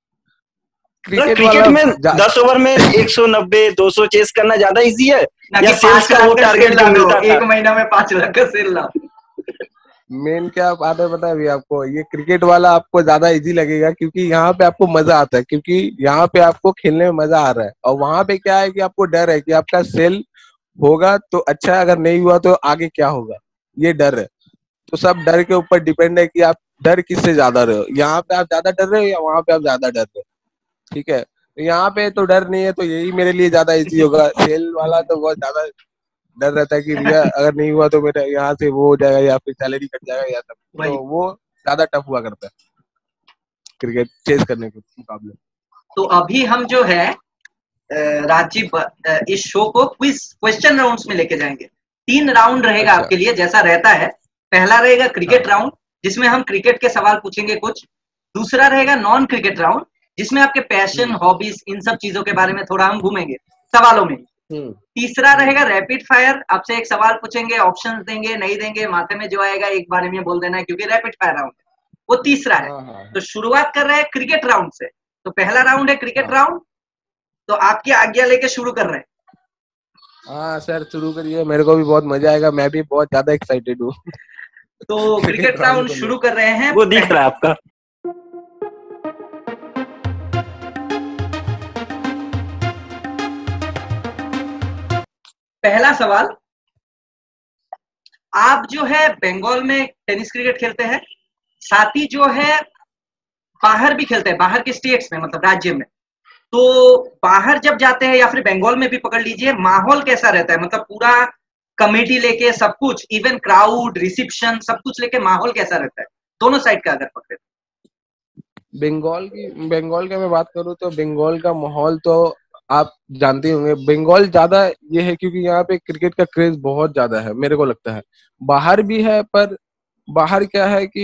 [SPEAKER 5] मतलब
[SPEAKER 2] क्रिकेट
[SPEAKER 5] क्रिकेट
[SPEAKER 2] वाला
[SPEAKER 5] में 10 ओवर में 190 200 चेस करना ज्यादा इजी है
[SPEAKER 3] ना
[SPEAKER 5] या
[SPEAKER 3] कि
[SPEAKER 5] सेल्स
[SPEAKER 3] 5
[SPEAKER 5] का वो
[SPEAKER 3] लाख का सेल
[SPEAKER 5] टारगेट
[SPEAKER 3] ला
[SPEAKER 5] जो
[SPEAKER 3] दो,
[SPEAKER 5] मिलता था?
[SPEAKER 3] एक महीना में 5 लाख का सेल लाओ।
[SPEAKER 2] मेन क्या बात है पता है अभी आपको, ये क्रिकेट वाला आपको ज्यादा इजी लगेगा क्योंकि यहाँ पे आपको मजा आता है, क्योंकि यहाँ पे आपको खेलने में मजा आ रहा है। और वहां पे क्या है कि आपको डर है कि आपका सेल होगा तो अच्छा है, अगर नहीं हुआ तो आगे क्या होगा, ये डर है। तो सब डर के ऊपर डिपेंड है कि आप डर किससे ज्यादा रहे हो, यहाँ पे आप ज्यादा डर रहे हो या वहां पे आप ज्यादा डर रहे हो, ठीक है। तो यहाँ पे तो डर नहीं है, तो यही मेरे लिए ज्यादा इजी होगा। सेल वाला तो बहुत ज्यादा डर रहता है कि भैया अगर नहीं हुआ तो मेरा यहाँ से वो हो जाएगा या फिर सैलरी कट जाएगा या सब,
[SPEAKER 3] वही।
[SPEAKER 2] तो वो ज्यादा टफ हुआ करता है क्रिकेट चेस करने के मुकाबले।
[SPEAKER 3] तो अभी हम जो है राजीव इस शो को क्विज क्वेश्चन राउंड्स में लेके जाएंगे। 3 राउंड रहेगा
[SPEAKER 2] अच्छा।
[SPEAKER 3] आपके लिए, जैसा रहता है। पहला रहेगा क्रिकेट
[SPEAKER 2] हाँ।
[SPEAKER 3] राउंड, जिसमें हम क्रिकेट के सवाल पूछेंगे कुछ। दूसरा रहेगा नॉन क्रिकेट राउंड, जिसमें आपके पैशन, हॉबीज, इन सब चीजों के बारे में थोड़ा हम घूमेंगे सवालों में। तीसरा रहेगा रैपिड फायर, आपसे एक सवाल पूछेंगे, ऑप्शंस देंगे, नहीं देंगे, माथे में जो आएगा एक बारे में बोल देना है, क्योंकि रैपिड फायर राउंड है। वो तीसरा है। तो शुरुआत कर रहे हैं क्रिकेट राउंड से। तो पहला राउंड है क्रिकेट राउंड, तो आपकी आज्ञा लेके शुरू कर रहे हैं।
[SPEAKER 2] हाँ सर, शुरू करिए, मेरे को भी बहुत मजा आएगा, मैं भी बहुत ज्यादा एक्साइटेड हूँ।
[SPEAKER 3] तो क्रिकेट राउंड शुरू कर रहे हैं।
[SPEAKER 5] वो दिख रहा है आपका।
[SPEAKER 3] पहला सवाल, आप जो है बंगाल में टेनिस क्रिकेट खेलते हैं, साथ ही जो है बाहर भी खेलते हैं, बाहर के स्टेट्स में, मतलब राज्य में। तो बाहर जब जाते हैं या फिर बंगाल में भी पकड़ लीजिए, माहौल कैसा रहता है? मतलब पूरा कमेटी लेके सब कुछ, इवन क्राउड, रिसेप्शन, सब कुछ लेके माहौल कैसा रहता है दोनों साइड का अगर पकड़े?
[SPEAKER 2] बंगाल का मैं बात करूँ तो बंगाल का माहौल तो आप जानते होंगे। बंगाल ज्यादा ये है क्योंकि यहाँ पे क्रिकेट का क्रेज बहुत ज्यादा है, मेरे को लगता है। बाहर भी है, पर बाहर क्या है कि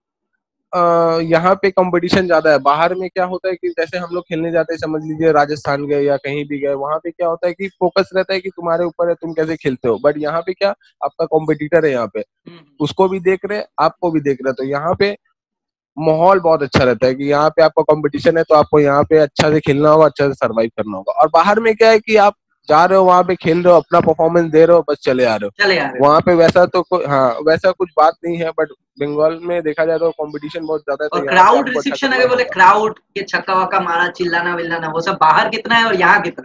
[SPEAKER 2] यहाँ पे कंपटीशन ज्यादा है। बाहर में क्या होता है कि जैसे हम लोग खेलने जाते हैं, समझ लीजिए राजस्थान गए या कहीं भी गए, वहां पे क्या होता है कि फोकस रहता है कि तुम्हारे ऊपर है, तुम कैसे खेलते हो। बट यहाँ पे क्या, आपका कॉम्पिटिटर है यहाँ पे, उसको भी देख रहे, आपको भी देख रहे। तो यहाँ पे माहौल बहुत अच्छा रहता है कि यहाँ पे आपका कंपटीशन है, तो आपको यहाँ पे अच्छा से खेलना होगा, अच्छा से सर्वाइव करना होगा। और बाहर में क्या है कि आप जा रहे हो, वहां पे खेल रहे हो, अपना परफॉर्मेंस दे रहे हो, बस चले आ रहे हो। वहां पे वैसा तो वैसा कुछ बात नहीं है। बट बंगाल में देखा जाए तो कंपटीशन बहुत ज्यादा है।
[SPEAKER 3] और क्राउड रिसेप्शन, अगर बोले क्राउड के छक्का वक्का मारा, चिल्लाना विल्लाना, वो सब बाहर कितना है और यहाँ कितना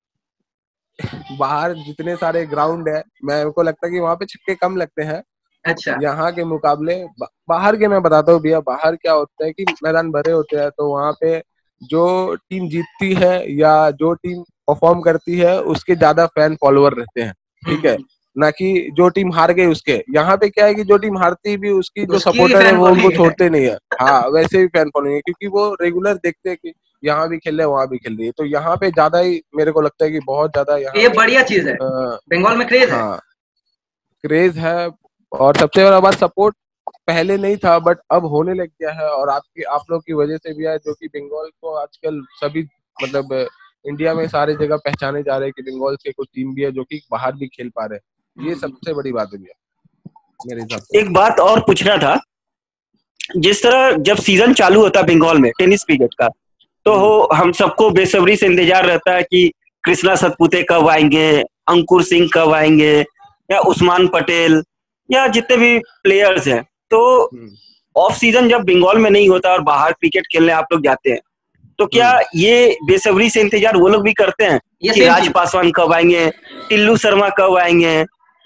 [SPEAKER 3] है?
[SPEAKER 2] बाहर जितने सारे ग्राउंड है, मेरे को लगता है कि वहाँ पे छक्के कम लगते हैं।
[SPEAKER 3] अच्छा।
[SPEAKER 2] यहाँ के मुकाबले बाहर के मैं बताता हूँ भैया, बाहर क्या होता है कि मैदान भरे होते हैं, तो वहाँ पे जो टीम जीतती है या जो टीम परफॉर्म करती है, उसके ज्यादा फैन फॉलोअर रहते हैं, ठीक है, ना कि जो टीम हार गई उसके। यहाँ पे क्या है कि जो टीम हारती भी, उसकी जो सपोर्टर है वो उनको छोड़ते नहीं है। हाँ, वैसे भी फैन फॉलोइंग है, क्योंकि वो रेगुलर देखते हैं कि यहाँ भी खेल रहे हैं, वहां भी खेल रही है। तो यहाँ पे ज्यादा ही मेरे को लगता है कि बहुत ज्यादा यहाँ
[SPEAKER 3] ये बढ़िया चीज है, बंगाल में क्रेज है।
[SPEAKER 2] हाँ, क्रेज है। और सबसे बड़ा बात, सपोर्ट पहले नहीं था बट अब होने लग गया है, और आप लोग की वजह से भी है, जो कि बंगाल को आजकल सभी, मतलब इंडिया में सारे जगह पहचाने जा रहे हैं कि बंगाल से कुछ टीम भी है जो कि बाहर भी खेल पा रहे हैं। ये सबसे बड़ी बात है मेरे हिसाब से।
[SPEAKER 5] एक बात और पूछना था, जिस तरह जब सीजन चालू होता है बंगाल में टेनिस क्रिकेट का, तो हम सबको बेसब्री से इंतजार रहता है कि कृष्णा सतपुते कब आएंगे, अंकुर सिंह कब आएंगे, या उस्मान पटेल, या जितने भी प्लेयर्स हैं। तो ऑफ सीजन जब बंगाल में नहीं होता और बाहर क्रिकेट खेलने आप लोग जाते हैं, तो क्या ये बेसब्री से इंतजार वो लोग भी करते हैं कि राज पासवान कब आएंगे, टिल्लू शर्मा कब आएंगे,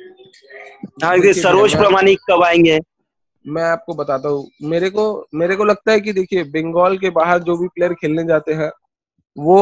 [SPEAKER 5] सरोज प्रमाणिक कब आएंगे?
[SPEAKER 2] मैं आपको बताता हूँ, मेरे को लगता है कि देखिए, बंगाल के बाहर जो भी प्लेयर खेलने जाते हैं, वो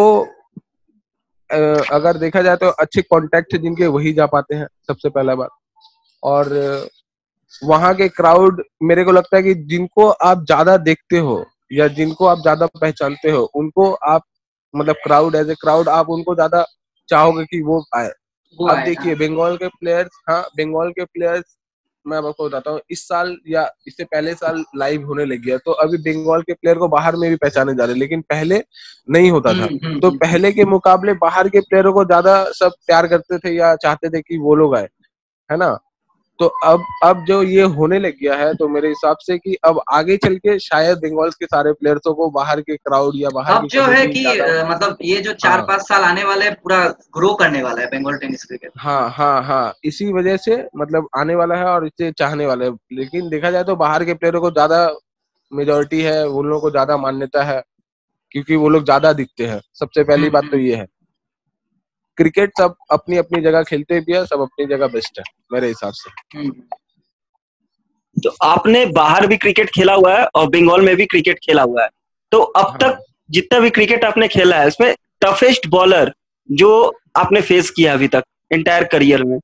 [SPEAKER 2] अगर देखा जाए तो अच्छे कॉन्टैक्ट जिनके वही जा पाते हैं, सबसे पहला बात। और वहां के क्राउड, मेरे को लगता है कि जिनको आप ज्यादा देखते हो या जिनको आप ज्यादा पहचानते हो, उनको आप, मतलब क्राउड, एज ए क्राउड आप उनको ज्यादा चाहोगे कि वो आए। अब देखिए बंगाल के प्लेयर्स, मैं आपको बताता हूँ, इस साल या इससे पहले साल लाइव होने लग गया, तो अभी बंगाल के प्लेयर को बाहर में भी पहचाने जा रहे हैं, लेकिन पहले नहीं होता था। तो पहले के मुकाबले बाहर के प्लेयरों को ज्यादा सब प्यार करते थे या चाहते थे कि वो लोग आए, है ना। तो अब जो ये होने लग गया है, तो मेरे हिसाब से कि अब आगे चल के शायद बंगाल के सारे प्लेयर्सों को बाहर के क्राउड या बाहर
[SPEAKER 3] अब जो है कि मतलब ये जो 4-5 साल आने वाले, पूरा ग्रो करने वाला है बंगाल टेनिस क्रिकेट।
[SPEAKER 2] हाँ, इसी वजह से मतलब आने वाला है और इसे चाहने वाले है। लेकिन देखा जाए तो बाहर के प्लेयरों को ज्यादा मेजोरिटी है, उन लोगों को ज्यादा मान्यता है, क्योंकि वो लोग ज्यादा दिखते हैं। सबसे पहली बात तो ये है। क्रिकेट सब अपनी अपनी जगह खेलते भी है, सब अपनी जगह बेस्ट है मेरे हिसाब से।
[SPEAKER 5] तो आपने बाहर भी क्रिकेट खेला हुआ है और बंगाल में भी क्रिकेट खेला हुआ है, तो अब तक जितना भी क्रिकेट आपने खेला है, उसमें टफेस्ट बॉलर जो आपने फेस किया अभी तक एंटायर करियर में?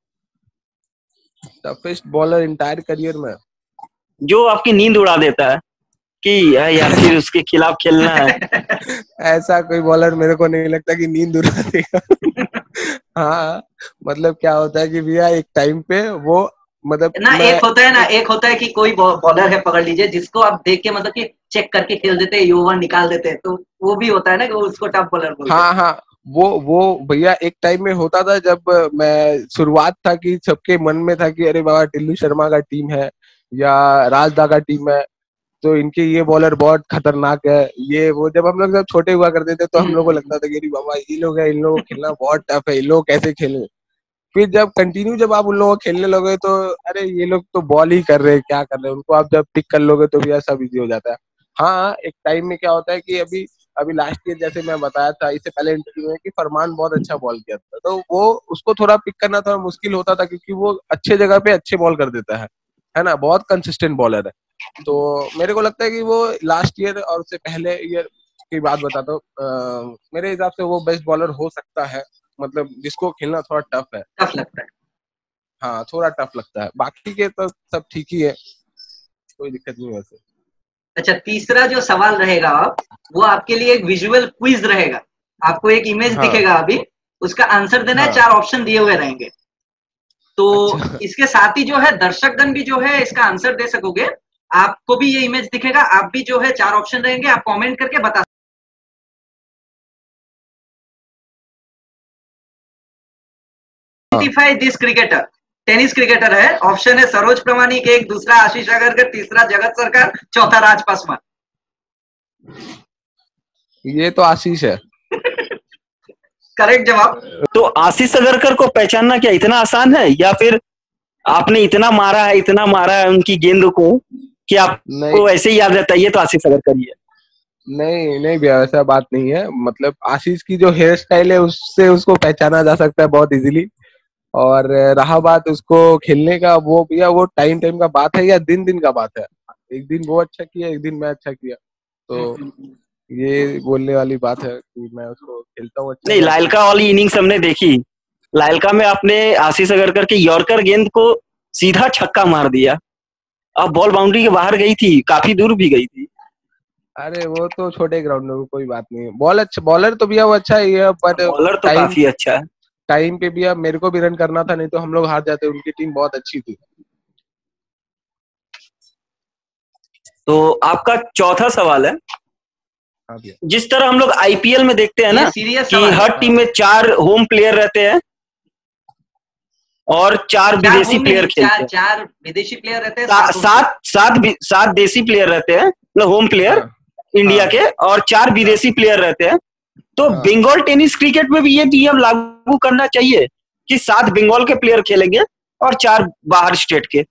[SPEAKER 2] टफेस्ट बॉलर एंटायर करियर में
[SPEAKER 5] जो आपकी नींद उड़ा देता है? कि या फिर उसके खिलाफ खेलना है?
[SPEAKER 2] ऐसा कोई बॉलर मेरे को नहीं लगता कि नींद उड़ा देगा। हाँ, मतलब क्या होता है कि भैया एक टाइम पे वो मतलब
[SPEAKER 3] ना एक होता है कि कोई बॉलर है, पकड़ लीजिए, जिसको आप देख के मतलब कि चेक करके खेल देते हैं, ओवर निकाल देते हैं, तो वो भी होता है ना कि वो उसको टफ बॉलर बोलते हैं।
[SPEAKER 2] हाँ हाँ, वो भैया एक टाइम में होता था जब मैं शुरुआत था कि सबके मन में था कि अरे बाबा टिल्लू शर्मा का टीम है या राजदा का टीम है, तो इनके ये बॉलर बहुत खतरनाक है, ये वो। जब हम लोग जब छोटे हुआ करते थे तो हम लोग को लगता था कि अरे बाबा ये लोग है, इन लोगों को खेलना बहुत टफ है, इन लोग कैसे खेले। फिर जब कंटिन्यू जब आप उन लोगों को खेलने लगे तो अरे ये लोग तो बॉल ही कर रहे हैं, क्या कर रहे हैं, उनको आप जब पिक कर लोगे तो भैया सब इजी हो जाता है। हाँ, एक टाइम में क्या होता है कि अभी अभी लास्ट ईयर जैसे मैं बताया था इससे पहले इंटरव्यू में कि फरमान बहुत अच्छा बॉल किया था, तो वो उसको थोड़ा पिक करना थोड़ा मुश्किल होता था क्योंकि वो अच्छे जगह पे अच्छे बॉल कर देता है ना, बहुत कंसिस्टेंट बॉलर है। तो मेरे को लगता है कि वो लास्ट ईयर और उससे पहले ईयर की बात बताता हूँ, मेरे हिसाब से वो बेस्ट बॉलर हो सकता है, मतलब जिसको खेलना थोड़ा टफ है,
[SPEAKER 3] टफ लगता है।
[SPEAKER 2] हाँ थोड़ा टफ लगता है, बाकी के तो सब ठीक ही है, कोई दिक्कत नहीं वैसे।
[SPEAKER 3] अच्छा, तीसरा जो सवाल रहेगा अब, वो आपके लिए एक विजुअल क्विज रहेगा। आपको एक इमेज
[SPEAKER 2] हाँ
[SPEAKER 3] दिखेगा अभी, उसका आंसर देना है,
[SPEAKER 2] हाँ
[SPEAKER 3] 4 ऑप्शन दिए हुए रहेंगे। तो
[SPEAKER 2] अच्छा
[SPEAKER 3] इसके साथ ही जो है दर्शकगण भी जो है इसका आंसर दे सकोगे। आपको भी ये इमेज दिखेगा, आप भी जो है 4 ऑप्शन रहेंगे, आप कमेंट करके बता। Identify this cricketer, tennis cricketer है। ऑप्शन है सरोज प्रामाणिक, एक, दूसरा आशीष अगरकर, तीसरा जगत सरकार, चौथा राज पासवान।
[SPEAKER 2] ये तो आशीष है।
[SPEAKER 3] करेक्ट जवाब।
[SPEAKER 5] तो आशीष अगरकर को पहचानना क्या इतना आसान है, या फिर आपने इतना मारा है उनकी गेंद को कि
[SPEAKER 2] नहीं
[SPEAKER 5] आपको ऐसे ही याद रहता है ये तो आशीष अगरकर ही है?
[SPEAKER 2] नहीं नहीं भैया, ऐसा बात नहीं है, मतलब आशीष की जो हेयर स्टाइल है उससे उसको पहचाना जा सकता है बहुत इजीली। और रहा बात उसको खेलने का, वो भैया वो टाइम टाइम का बात है या दिन दिन का बात है, एक दिन वो अच्छा किया, एक दिन मैं अच्छा किया, तो ये बोलने वाली बात है कि मैं उसको खेलता हूँ अच्छा
[SPEAKER 5] नहीं,
[SPEAKER 2] या
[SPEAKER 5] लायलका वाली इनिंग्स हमने देखी। लायलका में आपने आशीष अगरकर के यॉर्कर गेंद को सीधा छक्का मार दिया। अब बॉल बाउंड्री के बाहर गई थी, काफी दूर भी गई थी।
[SPEAKER 2] अरे वो तो छोटे ग्राउंड में कोई बात नहीं है, बॉल अच्छा, बॉलर तो भैया वो अच्छा ही है, बट
[SPEAKER 5] बॉलर तो
[SPEAKER 2] टाइम
[SPEAKER 5] काफी अच्छा है।
[SPEAKER 2] टाइम पे भैया मेरे को भी रन करना था, नहीं तो हम लोग हार जाते, उनकी टीम बहुत अच्छी थी।
[SPEAKER 5] तो आपका चौथा सवाल है,
[SPEAKER 2] हाँ भैया।
[SPEAKER 5] जिस तरह हम लोग आईपीएल में देखते हैं
[SPEAKER 3] ये
[SPEAKER 5] ना
[SPEAKER 3] सीरियस
[SPEAKER 5] कि
[SPEAKER 3] सवाल है।
[SPEAKER 5] हर टीम में 4 होम प्लेयर रहते हैं और 4 विदेशी प्लेयर खेलते हैं।
[SPEAKER 3] 4 विदेशी प्लेयर रहते हैं,
[SPEAKER 5] 7 देसी प्लेयर रहते हैं, मतलब होम प्लेयर
[SPEAKER 2] हाँ
[SPEAKER 5] इंडिया
[SPEAKER 2] हाँ
[SPEAKER 5] के, और 4 विदेशी प्लेयर रहते हैं। तो
[SPEAKER 2] हाँ।
[SPEAKER 5] बंगाल टेनिस क्रिकेट में भी ये नियम लागू करना चाहिए कि 7 बंगाल के प्लेयर खेलेंगे और 4 बाहर स्टेट के।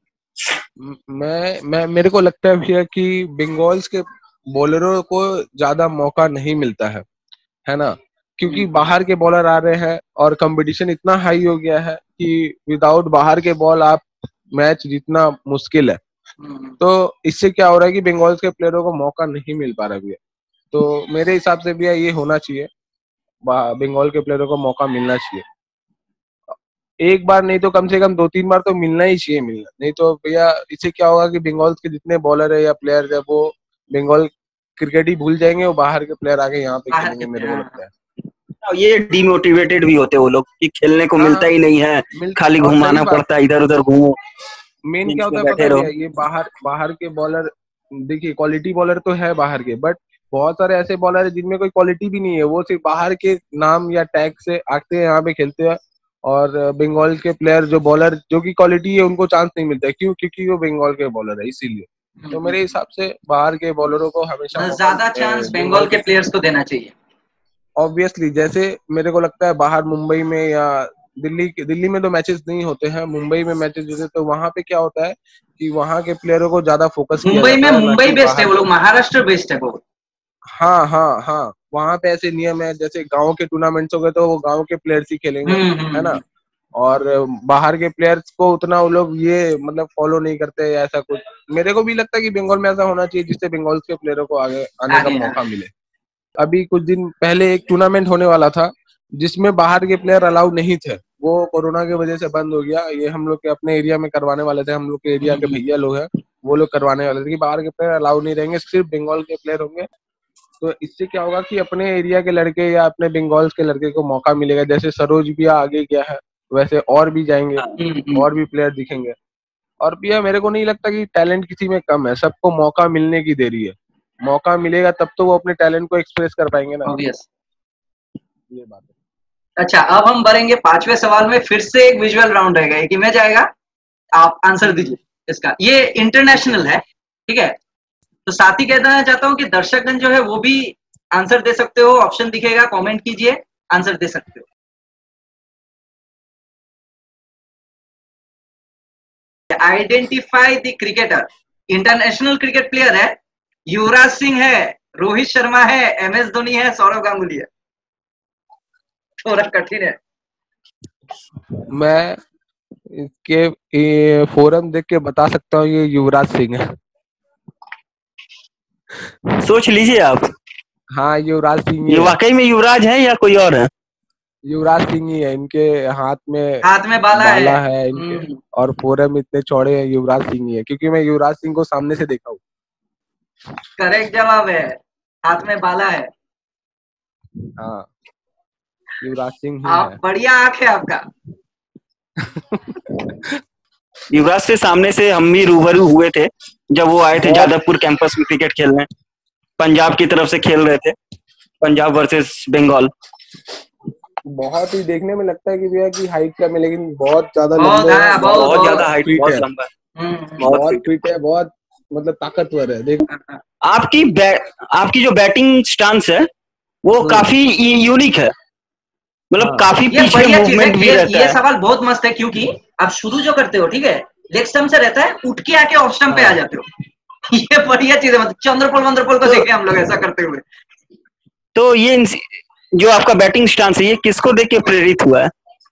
[SPEAKER 2] मैं मेरे को लगता है भैया कि बंगाल्स के बॉलरों को ज्यादा मौका नहीं मिलता है ना, क्योंकि बाहर के बॉलर आ रहे हैं और कंपटीशन इतना हाई हो गया है कि विदाउट बाहर के बॉल आप मैच जीतना मुश्किल है। तो इससे क्या हो रहा है कि बंगाल्स के प्लेयरों को मौका नहीं मिल पा रहा भैया, तो मेरे हिसाब से भैया ये होना चाहिए, बंगाल के प्लेयरों को मौका मिलना चाहिए, एक बार नहीं तो कम से कम 2-3 बार तो मिलना ही चाहिए, मिलना नहीं तो भैया इससे क्या होगा कि बंगाल के जितने बॉलर है या प्लेयर है वो बंगाल क्रिकेट ही भूल जाएंगे, वो बाहर के प्लेयर आके यहाँ पे खेलेंगे, मेरे को लगता है।
[SPEAKER 5] ये डिमोटिवेटेड भी होते वो लोग कि खेलने को मिलता ही नहीं है, खाली
[SPEAKER 2] और सही
[SPEAKER 5] घुमाना
[SPEAKER 2] बात,
[SPEAKER 5] पड़ता है, इधर उधर घूमो,
[SPEAKER 2] मेन क्या
[SPEAKER 5] बेंच
[SPEAKER 2] होता
[SPEAKER 5] में
[SPEAKER 2] है पता
[SPEAKER 5] बैठे
[SPEAKER 2] है
[SPEAKER 5] रहो।
[SPEAKER 2] भैया, ये बाहर के बॉलर, देखिए क्वालिटी बॉलर तो है बाहर के, बट बहुत सारे ऐसे बॉलर है जिनमें कोई क्वालिटी भी नहीं है, वो सिर्फ बाहर के नाम या टैग से आते हैं यहाँ पे खेलते हैं, और बंगाल के प्लेयर जो बॉलर जो की क्वालिटी है उनको चांस नहीं मिलता है, क्यों? क्योंकि वो बंगाल के बॉलर है, इसीलिए। तो मेरे हिसाब से बाहर के बॉलरों को हमेशा
[SPEAKER 3] ज्यादा चांस बंगाल के प्लेयर्स को देना चाहिए।
[SPEAKER 2] ऑब्वियसली, जैसे मेरे को लगता है बाहर मुंबई में या दिल्ली में तो मैचेस नहीं होते हैं, मुंबई में मैचेस होते हैं, तो वहां पे क्या होता है कि वहां के प्लेयरों को ज्यादा फोकस किया
[SPEAKER 3] मुंबई में
[SPEAKER 2] जाता है, ना
[SPEAKER 3] मुंबई
[SPEAKER 2] कि
[SPEAKER 3] बेस्ट है,
[SPEAKER 2] बाहर
[SPEAKER 3] वो
[SPEAKER 2] के।
[SPEAKER 3] लोग महाराष्ट्र बेस्ट है वो।
[SPEAKER 2] हाँ हाँ हाँ, वहां पे ऐसे नियम है, जैसे गांव के टूर्नामेंट्स हो गए तो वो गांव के प्लेयर्स ही खेलेंगे, है ना, और बाहर के प्लेयर्स को उतना वो लोग ये मतलब फॉलो नहीं करते या ऐसा कुछ। मेरे को भी लगता है कि बंगाल में ऐसा होना चाहिए जिससे बंगाल के प्लेयरों को आगे आने का मौका मिले। अभी कुछ दिन पहले एक टूर्नामेंट होने वाला था जिसमें बाहर के प्लेयर अलाउड नहीं थे, वो कोरोना की वजह से बंद हो गया, ये हम लोग के अपने एरिया में करवाने वाले थे, हम लोग के एरिया के भैया लोग हैं, वो लोग करवाने वाले थे कि बाहर के प्लेयर अलाउ नहीं रहेंगे, सिर्फ बंगाल के प्लेयर होंगे। तो इससे क्या होगा कि अपने एरिया के लड़के या अपने बंगाल के लड़के को मौका मिलेगा। जैसे सरोज भी आगे गया है, वैसे और भी जाएंगे, और भी प्लेयर दिखेंगे। और भैया मेरे को नहीं लगता कि टैलेंट किसी में कम है, सबको मौका मिलने की देरी है। मौका मिलेगा तब तो वो अपने टैलेंट को एक्सप्रेस कर पाएंगे ना।
[SPEAKER 3] ऑब्वियस।
[SPEAKER 2] ये बात है।
[SPEAKER 3] अच्छा, अब हम बढ़ेंगे 5वें सवाल में। फिर से एक विजुअल राउंड रहेगा, एक इमेज आएगा, आप आंसर दीजिए इसका। ये इंटरनेशनल है, ठीक है। तो साथ ही कहना चाहता हूँ कि दर्शकगण जो है वो भी आंसर दे सकते हो, ऑप्शन दिखेगा, कमेंट कीजिए, आंसर दे सकते हो। Identify the cricketer. International cricket player है, युवराज सिंह है, रोहित शर्मा है, MS धोनी है, सौरव गांगुली है। थोड़ा कठिन है।
[SPEAKER 2] मैं इसके फोरम देख के बता सकता हूँ ये युवराज सिंह है।
[SPEAKER 5] सोच लीजिए आप,
[SPEAKER 2] हाँ युवराज सिंह ही
[SPEAKER 5] ये
[SPEAKER 2] है।
[SPEAKER 5] वाकई में युवराज है या कोई और है?
[SPEAKER 2] युवराज सिंह ही है। इनके हाथ में
[SPEAKER 3] बाला
[SPEAKER 2] है इनके, और फोरम इतने चौड़े हैं, युवराज सिंह ही है। क्योंकि मैं युवराज सिंह को सामने से देखा हूँ।
[SPEAKER 3] करेक्ट जवाब है, हाथ में बाला है।
[SPEAKER 2] हाँ युवराज सिंह ही
[SPEAKER 3] आप
[SPEAKER 2] है।
[SPEAKER 3] बढ़िया आंख है आपका।
[SPEAKER 5] युवराज से सामने से हम भी रूबरू हुए थे जब वो आए थे
[SPEAKER 2] बहुत-
[SPEAKER 5] जादवपुर कैंपस में क्रिकेट खेलने। पंजाब की तरफ से खेल रहे थे, पंजाब वर्सेस बंगाल।
[SPEAKER 2] बहुत ही देखने में लगता है कि भैया की हाइट कम है, लेकिन बहुत ज्यादा
[SPEAKER 3] बहुत
[SPEAKER 2] लंबे
[SPEAKER 3] है,
[SPEAKER 2] हैं,
[SPEAKER 5] बहुत ज्यादा हाइट,
[SPEAKER 2] fit
[SPEAKER 5] बहुत
[SPEAKER 2] है।
[SPEAKER 5] लंबा है,
[SPEAKER 2] बहुत
[SPEAKER 5] बहुत fit।
[SPEAKER 2] फिट है, बहुत मतलब ताकतवर है। देख
[SPEAKER 5] आपकी जो बैटिंग स्टांस है वो काफी यूनिक है, मतलब
[SPEAKER 2] हाँ।
[SPEAKER 5] काफी
[SPEAKER 3] ये
[SPEAKER 5] पीछे
[SPEAKER 3] बढ़िया चीज है।
[SPEAKER 5] मूवमेंट भी रहता
[SPEAKER 3] ये
[SPEAKER 5] है।
[SPEAKER 3] सवाल बहुत मस्त है, क्योंकि आप शुरू जो करते हो, ठीक है, लेग स्टंप से रहता है, उठ के आके ऑफ स्टंप पे आ जाते हो। ये बढ़िया चीज है। मतलब चंद्रपोल को देखे हम लोग ऐसा करते हुए।
[SPEAKER 5] तो ये जो आपका बैटिंग स्टांस है ये किसको देख के प्रेरित हुआ है?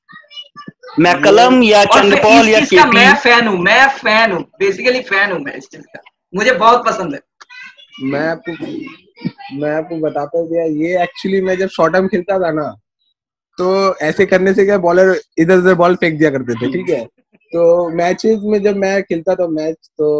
[SPEAKER 5] मैकलम या
[SPEAKER 3] और फिर
[SPEAKER 5] चंद्रपॉल
[SPEAKER 3] इस
[SPEAKER 5] या
[SPEAKER 3] चीज का
[SPEAKER 5] केपी?
[SPEAKER 3] मैं फैन हूँ, बेसिकली फैन हूँ मैं इस चीज का, मुझे बहुत पसंद है।
[SPEAKER 2] मैं आपको बताता हूँ भैया, ये एक्चुअली मैं जब शॉर्ट आर्म खेलता था ना, तो ऐसे करने से क्या बॉलर इधर उधर बॉल फेंक दिया करते थे, ठीक है। तो मैचेस में जब मैं खेलता था मैच, तो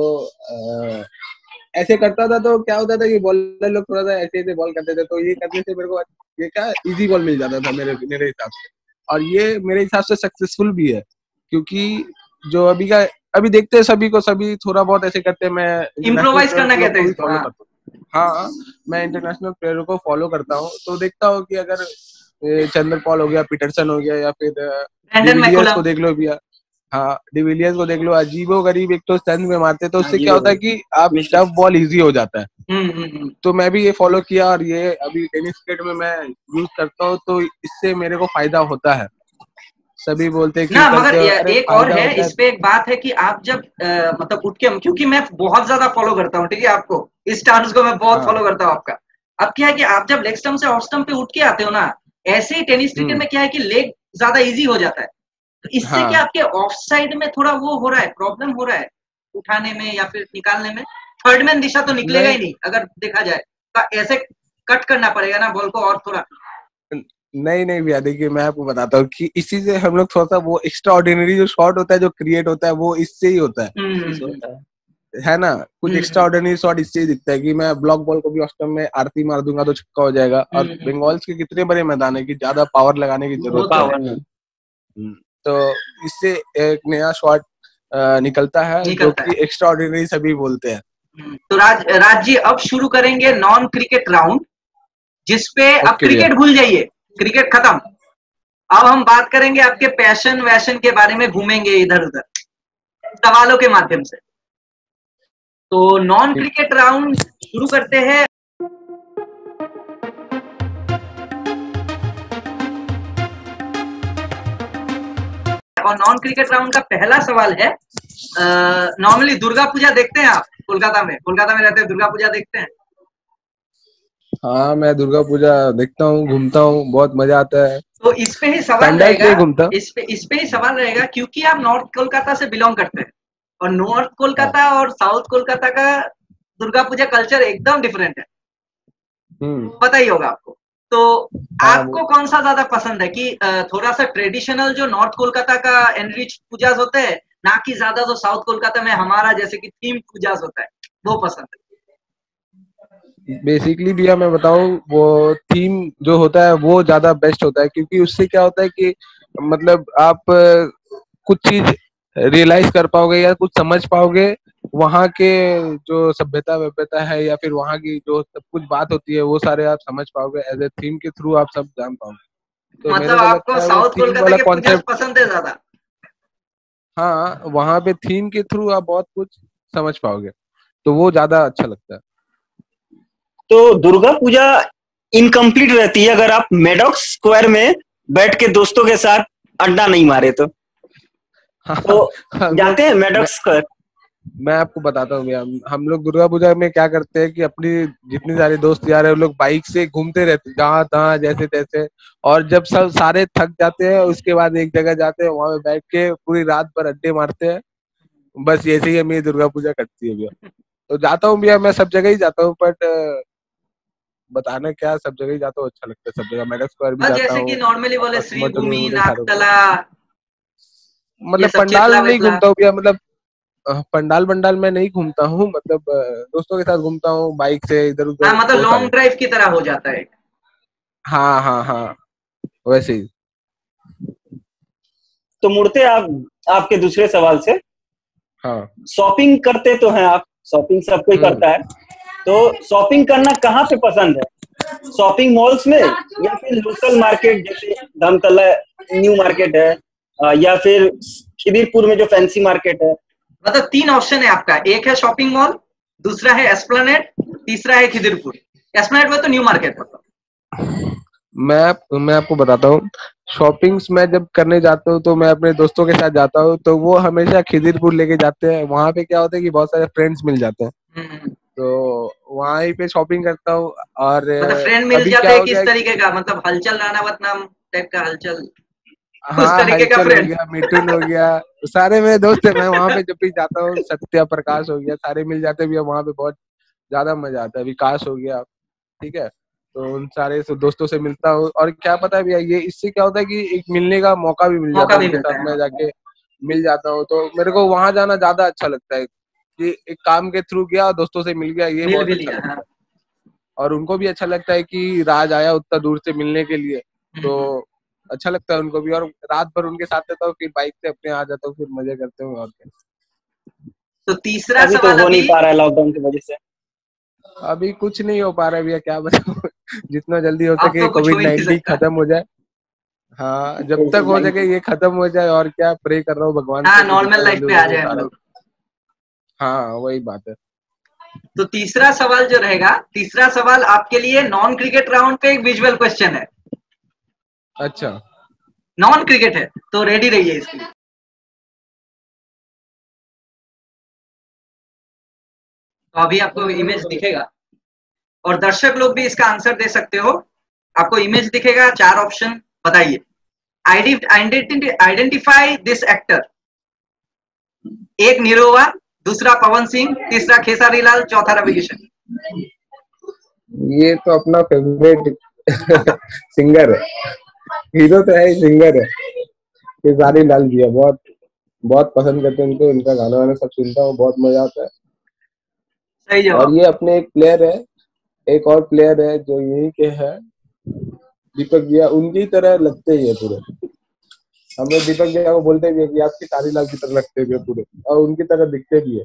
[SPEAKER 2] ऐसे करता था, तो क्या होता था कि बॉलर लोग थोड़ा सा ऐसे ऐसे बॉल करते थे, तो ये करने से मेरे को ये क्या इजी बॉल मिल जाता था मेरे हिसाब से। और ये मेरे हिसाब से सक्सेसफुल भी है, क्योंकि जो अभी देखते हैं सभी थोड़ा बहुत ऐसे करते हैं। मैं
[SPEAKER 3] इम्प्रोवाइज करना कहते हैं
[SPEAKER 2] फॉलो करता हूँ। हाँ मैं इंटरनेशनल प्लेयरों को फॉलो करता हूँ, तो देखता हूँ कि अगर चंद्रपॉल हो गया, पीटरसन हो गया, या फिर डिविलियर्स को देख लो भैया। हाँ डिविलियर्स को देख लो, अजीबो गरीब एक तो स्टंप में मारते, तो उससे क्या होता है कि आप टफ बॉल इजी हो जाता है। तो मैं भी ये फॉलो किया, और ये अभी टेनिस क्रिकेट में मैं यूज करता हूँ, तो इससे मेरे को फायदा होता है। सभी बोलते हैं कि
[SPEAKER 3] ना, मगर एक और है इस पे, एक बात है कि आप जब मतलब उठ के, क्योंकि मैं बहुत ज्यादा फॉलो करता हूँ, ठीक है, आपको इस स्टांस को मैं बहुत फॉलो करता हूँ आपका। अब क्या है कि आप जब लेग स्टंप से ऑफ स्टंप पे उठ के आते हो ना, ऐसे ही टेनिस क्रिकेट में क्या है कि लेग ज्यादा इजी हो जाता है। तो इससे क्या आपके ऑफ साइड में थोड़ा वो हो रहा है, प्रॉब्लम हो रहा है उठाने में या फिर निकालने में। थर्ड मैन दिशा तो निकलेगा ही नहीं अगर देखा जाए, तो ऐसे कट करना पड़ेगा ना बॉल को, और थोड़ा
[SPEAKER 2] नहीं भैया, देखिए मैं आपको बताता हूँ कि इसी से हम लोग थोड़ा सा वो एक्स्ट्रा ऑर्डिनरी जो शॉट होता है, जो क्रिएट होता है, वो इससे ही होता है ना। कुछ एक्स्ट्रा ऑर्डिनरी शॉट इससे ही दिखता है कि मैं ब्लॉक बॉल को भी ऑफ स्टंप में आरती मार दूंगा तो छक्का हो जाएगा। और बंगाल्स के कितने बड़े मैदान है कि ज्यादा पावर लगाने की जरूरत है, तो इससे एक नया शॉट निकलता है, जो कि एक्स्ट्रा ऑर्डिनरी सभी बोलते हैं।
[SPEAKER 3] तो राज जी अब शुरू करेंगे नॉन क्रिकेट राउंड, जिसपे अब क्रिकेट भूल जाइए, क्रिकेट खत्म। अब हम बात करेंगे आपके पैशन वैशन के बारे में, घूमेंगे इधर उधर सवालों के माध्यम से। तो नॉन क्रिकेट राउंड शुरू करते हैं। और नॉन क्रिकेट राउंड का पहला सवाल है, नॉर्मली दुर्गा पूजा देखते हैं आप? कोलकाता में रहते हैं, दुर्गा पूजा देखते हैं?
[SPEAKER 2] हाँ मैं दुर्गा पूजा देखता हूँ, घूमता हूँ, बहुत मजा आता है।
[SPEAKER 3] तो इस पे ही सवाल रहेगा, इस पे ही सवाल रहेगा, क्योंकि आप नॉर्थ कोलकाता से बिलोंग करते हैं, और नॉर्थ कोलकाता और साउथ कोलकाता का दुर्गा पूजा कल्चर एकदम डिफरेंट है, पता ही होगा आपको। तो आपको कौन सा ज्यादा पसंद है, कि थोड़ा सा ट्रेडिशनल जो नॉर्थ कोलकाता का एनरिच पूजा होते हैं, ना कि ज्यादा तो साउथ कोलकाता में हमारा जैसे कि थीम पूजास होता है वो पसंद है।
[SPEAKER 2] बेसिकली भैया मैं बताऊं, वो थीम जो होता है वो ज्यादा बेस्ट होता है, क्योंकि उससे क्या होता है कि मतलब आप कुछ चीज रियलाइज कर पाओगे या कुछ समझ पाओगे, वहाँ के जो सभ्यता वभ्यता है या फिर वहाँ की जो सब कुछ बात होती है वो सारे आप समझ पाओगे, एज ए थीम के थ्रू आप सब जान पाओगे। तो मेरे
[SPEAKER 3] मतलब
[SPEAKER 2] को
[SPEAKER 3] आपको
[SPEAKER 2] लगता है वो
[SPEAKER 3] साउथ
[SPEAKER 2] थीम
[SPEAKER 3] कोलकाता
[SPEAKER 2] वाला
[SPEAKER 3] के पूजास
[SPEAKER 2] कॉन्सेप्ट,
[SPEAKER 3] पसंद है ज्यादा?
[SPEAKER 2] हाँ वहाँ पे थीम के थ्रू आप बहुत कुछ समझ पाओगे, तो वो ज्यादा अच्छा लगता है।
[SPEAKER 5] तो दुर्गा पूजा इनकम्प्लीट रहती है अगर आप मेडॉक्स स्क्वायर में बैठ के दोस्तों के साथ अड्डा नहीं मारे तो।
[SPEAKER 2] हाँ,
[SPEAKER 5] तो
[SPEAKER 2] हम लोग
[SPEAKER 5] जाते हैं मेडॉक्स स्क्वायर?
[SPEAKER 2] मैं आपको बताता हूँ भैया, हम लोग दुर्गा पूजा में क्या करते हैं कि अपनी जितनी सारे दोस्त यार है, वो लोग बाइक से घूमते रहते जहाँ तहाँ जैसे तैसे, और जब सब सारे थक जाते हैं उसके बाद एक जगह जाते हैं, वहां पे बैठ के पूरी रात भर अड्डे मारते हैं। बस ऐसे ही मेरी दुर्गा पूजा कटती है भैया। तो जाता हूँ भैया, मैं सब जगह ही जाता हूँ, बट बताना क्या, सब जगह ही जाता हूँ, अच्छा लगता है सब जगह, मेडल स्क्वायर भी
[SPEAKER 3] बस
[SPEAKER 2] जाता
[SPEAKER 3] जैसे कि
[SPEAKER 2] हूँ,
[SPEAKER 3] नॉर्मली बोले
[SPEAKER 2] कस्टमर
[SPEAKER 3] श्रीभूमि,
[SPEAKER 2] टोली सारे,
[SPEAKER 3] नागतला, ये
[SPEAKER 2] मतलब
[SPEAKER 3] सब
[SPEAKER 2] पंडाल
[SPEAKER 3] चेतला
[SPEAKER 2] नहीं
[SPEAKER 3] वेतला।
[SPEAKER 2] घूमता हूँ भैया, मतलब पंडाल बंडाल में नहीं घूमता हूँ, मतलब दोस्तों के साथ घूमता हूँ बाइक से इधर
[SPEAKER 3] हाँ
[SPEAKER 2] उधर,
[SPEAKER 3] मतलब
[SPEAKER 2] वो
[SPEAKER 3] लॉन्ग
[SPEAKER 2] सारे।
[SPEAKER 3] ड्राइव की तरह हो जाता है।
[SPEAKER 2] हाँ हाँ हाँ, वैसे ही।
[SPEAKER 5] तो मुड़ते आप आपके दूसरे सवाल से।
[SPEAKER 2] हाँ।
[SPEAKER 5] शॉपिंग करते तो हैं आप, शॉपिंग सब कोई
[SPEAKER 2] हम्म।
[SPEAKER 5] करता है, तो शॉपिंग करना कहाँ पे पसंद है? शॉपिंग मॉल्स में या फिर लोकल मार्केट जैसे धमतला न्यू मार्केट है, या फिर खिदिरपुर में जो फैंसी मार्केट है?
[SPEAKER 3] मतलब 3 ऑप्शन है आपका, एक है शॉपिंग मॉल, दूसरा है एस्प्लेनेड, तीसरा है खिदिरपुर। एस्प्लेनेड में तो न्यू मार्केट होता।
[SPEAKER 2] मैं आपको बताता हूँ, शॉपिंग्स मैं जब करने जाता हूँ तो मैं अपने दोस्तों के साथ जाता हूँ, तो वो हमेशा खिदिरपुर लेके जाते हैं। वहां पे क्या होता है कि बहुत सारे फ्रेंड्स मिल जाते हैं,
[SPEAKER 3] हम्म।
[SPEAKER 2] तो वहीं पे शॉपिंग करता हूँ। और
[SPEAKER 3] मतलब फ्रेंड मिल
[SPEAKER 2] अभी
[SPEAKER 3] जाते
[SPEAKER 2] क्या
[SPEAKER 3] हैं
[SPEAKER 2] हो गया
[SPEAKER 3] किस
[SPEAKER 2] है
[SPEAKER 3] तरीके
[SPEAKER 2] कि
[SPEAKER 3] का, मतलब हलचल राणावत नाम टाइप का हलचल, उस
[SPEAKER 2] हाँ,
[SPEAKER 3] तरीके का
[SPEAKER 2] हलचल हो
[SPEAKER 3] फ्रेंड?
[SPEAKER 2] गया, मिठुन हो गया, सारे मेरे दोस्त हैं। मैं वहां पे जब भी जाता हूँ, सत्या प्रकाश हो गया, सारे मिल जाते हैं भैया वहां पे, बहुत ज्यादा मजा आता है। विकास हो गया, ठीक है, तो उन सारे दोस्तों से मिलता हूँ। और क्या पता है भैया, ये इससे क्या होता है कि एक मिलने का मौका भी मिल जाता
[SPEAKER 3] मौका
[SPEAKER 2] है,
[SPEAKER 3] भी
[SPEAKER 2] उनके
[SPEAKER 3] मिलता
[SPEAKER 2] साथ
[SPEAKER 3] है,
[SPEAKER 2] मैं
[SPEAKER 3] हाँ।
[SPEAKER 2] जाके मिल जाता हूँ, तो मेरे को वहां जाना ज्यादा अच्छा लगता है कि एक काम के थ्रू गया, दोस्तों से मिल गया, ये
[SPEAKER 3] मिल
[SPEAKER 2] बहुत
[SPEAKER 3] भी
[SPEAKER 2] अच्छा
[SPEAKER 3] लिया,
[SPEAKER 2] लगता
[SPEAKER 3] हाँ।
[SPEAKER 2] है। और उनको भी अच्छा लगता है कि राज आया उतना दूर से मिलने के लिए, तो
[SPEAKER 3] हम्म।
[SPEAKER 2] अच्छा लगता है उनको भी। और रात भर उनके साथ रहता हूँ, फिर बाइक से अपने आ जाता हूँ, फिर मजे करते हूँ, और क्या।
[SPEAKER 3] तो तीसरा
[SPEAKER 5] अभी तो
[SPEAKER 3] सवाल
[SPEAKER 5] हो
[SPEAKER 3] अभी,
[SPEAKER 5] नहीं पा रहा है लॉकडाउन की वजह से।
[SPEAKER 2] अभी कुछ नहीं हो पा रहा है भैया, क्या बताऊँ। जितना जल्दी हो
[SPEAKER 3] अब
[SPEAKER 2] सके
[SPEAKER 3] तो कुछ हो
[SPEAKER 2] कोविड
[SPEAKER 3] ही नहीं
[SPEAKER 2] 19
[SPEAKER 3] सकता।
[SPEAKER 2] खत्म हो जाए। हाँ, जब तक हो सके
[SPEAKER 5] कोविड-19।
[SPEAKER 2] ये खत्म हो जाए, और क्या प्रे कर रहा हूँ भगवान
[SPEAKER 3] हाँ
[SPEAKER 2] से कि
[SPEAKER 3] नॉर्मल
[SPEAKER 2] जितना
[SPEAKER 3] लाइफ
[SPEAKER 2] जल्दी
[SPEAKER 3] पे
[SPEAKER 2] हो
[SPEAKER 3] आ
[SPEAKER 2] सके
[SPEAKER 3] जाए हम
[SPEAKER 2] सारा।
[SPEAKER 3] लोग।
[SPEAKER 2] हाँ, वही बात है।
[SPEAKER 3] तो तीसरा सवाल जो रहेगा, तीसरा सवाल आपके लिए नॉन क्रिकेट राउंड पे एक विजुअल क्वेश्चन है।
[SPEAKER 2] अच्छा।
[SPEAKER 3] नॉन क्रिकेट है तो रेडी रहिए इसके लिए। तो अभी आपको इमेज दिखेगा और दर्शक लोग भी इसका आंसर दे सकते हो। आपको इमेज दिखेगा, 4 ऑप्शन बताइए। Identify this actor. एक निरोवा, दूसरा पवन सिंह, तीसरा खेसारी लाल, चौथा रवि किशन।
[SPEAKER 2] ये तो अपना फेवरेट सिंगर है, हीरो तो है ही, सिंगर है, खेसारी लाल जी है। बहुत बहुत पसंद करते हैं उनको, इनका गाना वाना सब सुनता हूँ, बहुत मजा आता है।
[SPEAKER 3] सही
[SPEAKER 2] और
[SPEAKER 3] जवाब।
[SPEAKER 2] ये अपने एक प्लेयर है, एक और प्लेयर है जो यही के है, दीपक भैया, उनकी तरह लगते ही है पूरे। हम लोग दीपक भैया को बोलते भी है कि आपकी खेसारी लाल की तरह लगते भी है पूरे, और उनकी तरह दिखते भी है।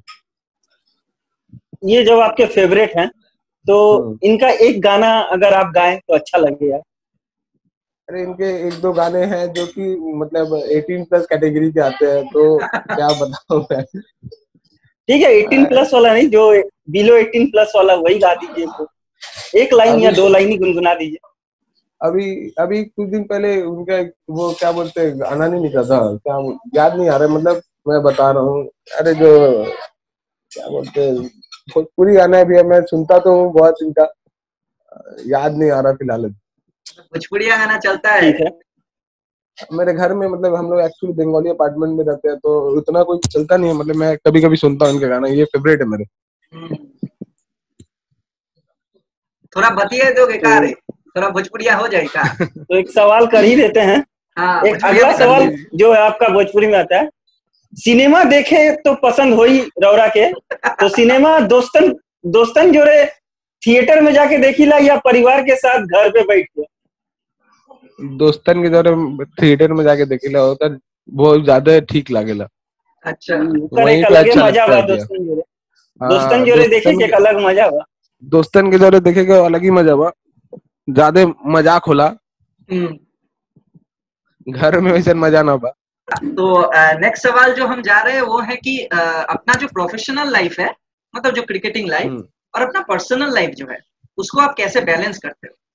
[SPEAKER 5] ये जब आपके फेवरेट हैं तो
[SPEAKER 2] हम्म।
[SPEAKER 5] इनका एक गाना अगर आप गाएं तो अच्छा लगेगा।
[SPEAKER 2] अरे इनके एक दो गाने हैं जो कि मतलब 18+ कैटेगरी के आते हैं, तो क्या बताऊं मैं।
[SPEAKER 5] ठीक है, 18+ वाला नहीं, जो बिलो 18+ वाला वही गा दीजिए। तो एक लाइन या
[SPEAKER 2] अभी
[SPEAKER 5] 2 लाइन ही गुनगुना दीजिए।
[SPEAKER 2] अभी अभी कुछ दिन पहले उनका वो क्या बोलते हैं, गाना नहीं निकला था क्या, याद नहीं आ रहा है, मतलब मैं बता रहा हूँ। अरे जो क्या बोलते हैं, भोजपुरी गाना है भैया, मैं सुनता तो हूँ बहुत इनका, याद नहीं आ रहा फिलहाल।
[SPEAKER 3] भोजपुरिया गाना चलता है।
[SPEAKER 5] ठीक है।
[SPEAKER 2] मेरे घर में मतलब हम लोग एक्चुअली बंगाली अपार्टमेंट में रहते हैं, तो उतना कोई चलता नहीं है, मतलब मैं कभी कभी सुनता हूँ इनके गाना, ये फेवरेट है मेरे।
[SPEAKER 3] हम्म। थोड़ा बतिए दो
[SPEAKER 2] तो
[SPEAKER 3] बेकार है, थोड़ा भोजपुरिया हो जाएगा।
[SPEAKER 5] तो एक सवाल कर ही देते हैं।
[SPEAKER 3] हाँ
[SPEAKER 5] एक
[SPEAKER 3] भोजपुरिया
[SPEAKER 5] अगला
[SPEAKER 3] में कर
[SPEAKER 2] कर
[SPEAKER 5] सवाल
[SPEAKER 3] लीजिए।
[SPEAKER 2] लीजिए।
[SPEAKER 5] जो है आपका भोजपुरी में आता है। सिनेमा देखे तो पसंद हुई रौरा के, तो सिनेमा दोस्तन दोस्तन जोड़े थिएटर में जाके देखिला या परिवार के साथ घर पे बैठ के?
[SPEAKER 2] दोस्तन के जरे थिएटर में जाके देखेला होता बहुत ज्यादा ठीक लागेला।
[SPEAKER 3] अच्छा
[SPEAKER 5] ओकर
[SPEAKER 2] वहीं
[SPEAKER 5] एक
[SPEAKER 2] पे
[SPEAKER 5] अलगे
[SPEAKER 2] अच्छा
[SPEAKER 5] मजा
[SPEAKER 2] लगता
[SPEAKER 5] बा
[SPEAKER 2] है भैया।
[SPEAKER 5] दोस्तन जोड़े।
[SPEAKER 2] हाँ
[SPEAKER 5] दोस्तन जोड़े देखे के एक अलग मजा बा।
[SPEAKER 2] दोस्तन के जरे देखेगा अलग ही मजा बा, ज्यादा मजाक होला,
[SPEAKER 3] हम्म।
[SPEAKER 2] घर में वैसे मजा ना बा।
[SPEAKER 3] तो नेक्स्ट सवाल जो हम जा रहे हैं वो है कि अपना जो प्रोफेशनल लाइफ है, मतलब जो क्रिकेटिंग लाइफ और अपना पर्सनल लाइफ जो है, उसको आप कैसे बैलेंस करते हो?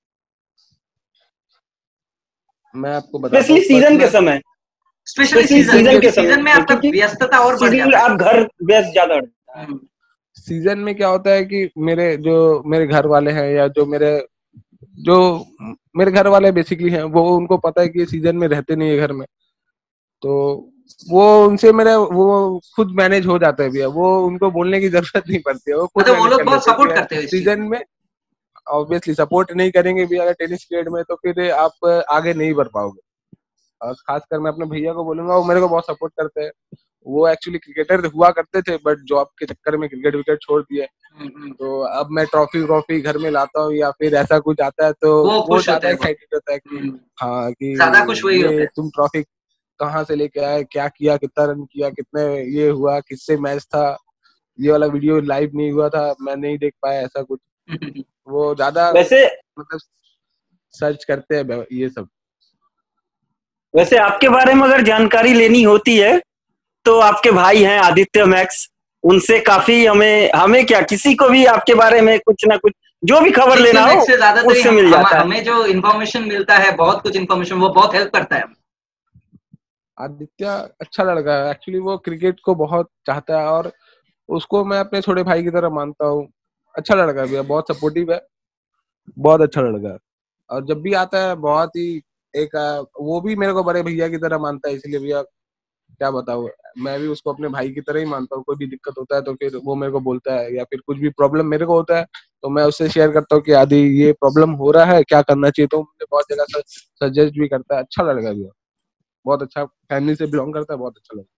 [SPEAKER 2] मैं आपको बताता
[SPEAKER 5] स्पेशली
[SPEAKER 2] हूँ
[SPEAKER 5] सीजन के समय,
[SPEAKER 3] स्पेशली
[SPEAKER 5] सीजन के
[SPEAKER 3] सीजन में
[SPEAKER 5] समय,
[SPEAKER 3] आपका
[SPEAKER 5] क्योंकि
[SPEAKER 3] व्यस्तता और बढ़
[SPEAKER 5] सीजन में
[SPEAKER 3] जाता है।
[SPEAKER 5] आप घर व्यस्त ज्यादा रहते हैं।
[SPEAKER 2] सीजन में क्या होता है कि मेरे घर वाले हैं या जो मेरे घर वाले बेसिकली हैं, वो उनको पता है कि ये सीजन में रहते नहीं है घर में, तो वो उनसे मेरा वो खुद मैनेज हो जाता है भैया, वो उनको बोलने की जरूरत नहीं पड़ती है, वो खुद
[SPEAKER 3] मतलब वो
[SPEAKER 2] मैनेज
[SPEAKER 3] लोग
[SPEAKER 2] कर
[SPEAKER 3] बहुत
[SPEAKER 2] लेते हैं
[SPEAKER 3] सपोर्ट
[SPEAKER 2] कि
[SPEAKER 3] करते हैं इस चीज
[SPEAKER 2] सीजन में ऑब्वियसली सपोर्ट नहीं करेंगे भी अगर टेनिस पीरियड में, तो फिर आप आगे नहीं बढ़ पाओगे। और खासकर मैं अपने भैया को बोलूंगा, वो मेरे को बहुत सपोर्ट करते हैं। वो एक्चुअली क्रिकेटर हुआ करते थे, बट जॉब के चक्कर में क्रिकेट विकेट छोड़ दिए। तो अब मैं ट्रॉफी घर में लाता हूँ या फिर ऐसा कुछ आता है, तो
[SPEAKER 3] वो
[SPEAKER 2] वो
[SPEAKER 3] खुश होते
[SPEAKER 2] ज्यादा
[SPEAKER 3] हैं
[SPEAKER 2] एक्साइटेड होता है कि हाँ कि
[SPEAKER 3] ज्यादा खुश वही होते
[SPEAKER 2] ये
[SPEAKER 3] हैं।
[SPEAKER 2] तुम ट्रॉफी कहाँ से लेके आए, क्या किया, कितना रन किया, कितने ये हुआ, किससे मैच था, ये वाला वीडियो लाइव नहीं हुआ था, मैं नहीं देख पाया, ऐसा कुछ। वो ज्यादा
[SPEAKER 5] वैसे
[SPEAKER 2] मतलब सर्च करते हैं ये सब।
[SPEAKER 5] वैसे आपके बारे में अगर जानकारी लेनी होती है तो आपके भाई हैं आदित्य मैक्स, उनसे काफी हमें क्या किसी को भी आपके बारे में कुछ ना कुछ जो भी खबर लेना हो
[SPEAKER 3] से ज्यादा तो
[SPEAKER 5] उससे मिल जाता है।
[SPEAKER 3] हमें जो इन्फॉर्मेशन मिलता है, बहुत कुछ इन्फॉर्मेशन, वो बहुत हेल्प करता है।
[SPEAKER 2] आदित्य अच्छा लड़का है एक्चुअली, वो क्रिकेट को बहुत चाहता है और उसको मैं अपने छोटे भाई की तरह मानता हूँ। अच्छा लड़का है भैया, बहुत सपोर्टिव है, बहुत अच्छा लड़का है। और जब भी आता है बहुत ही एक वो भी मेरे को बड़े भैया की तरह मानता है, इसलिए भैया क्या बताऊँ, मैं भी उसको अपने भाई की तरह ही मानता हूँ। कोई भी दिक्कत होता है तो फिर वो मेरे को बोलता है, या फिर कुछ भी प्रॉब्लम मेरे को होता है तो मैं उससे शेयर करता हूँ कि आदि ये प्रॉब्लम हो रहा है, क्या करना चाहिए, तो मुझे बहुत जगह सजेस्ट भी करता है। अच्छा लड़का भैया, बहुत अच्छा, फैमिली से बिलोंग करता है, बहुत अच्छा लड़का।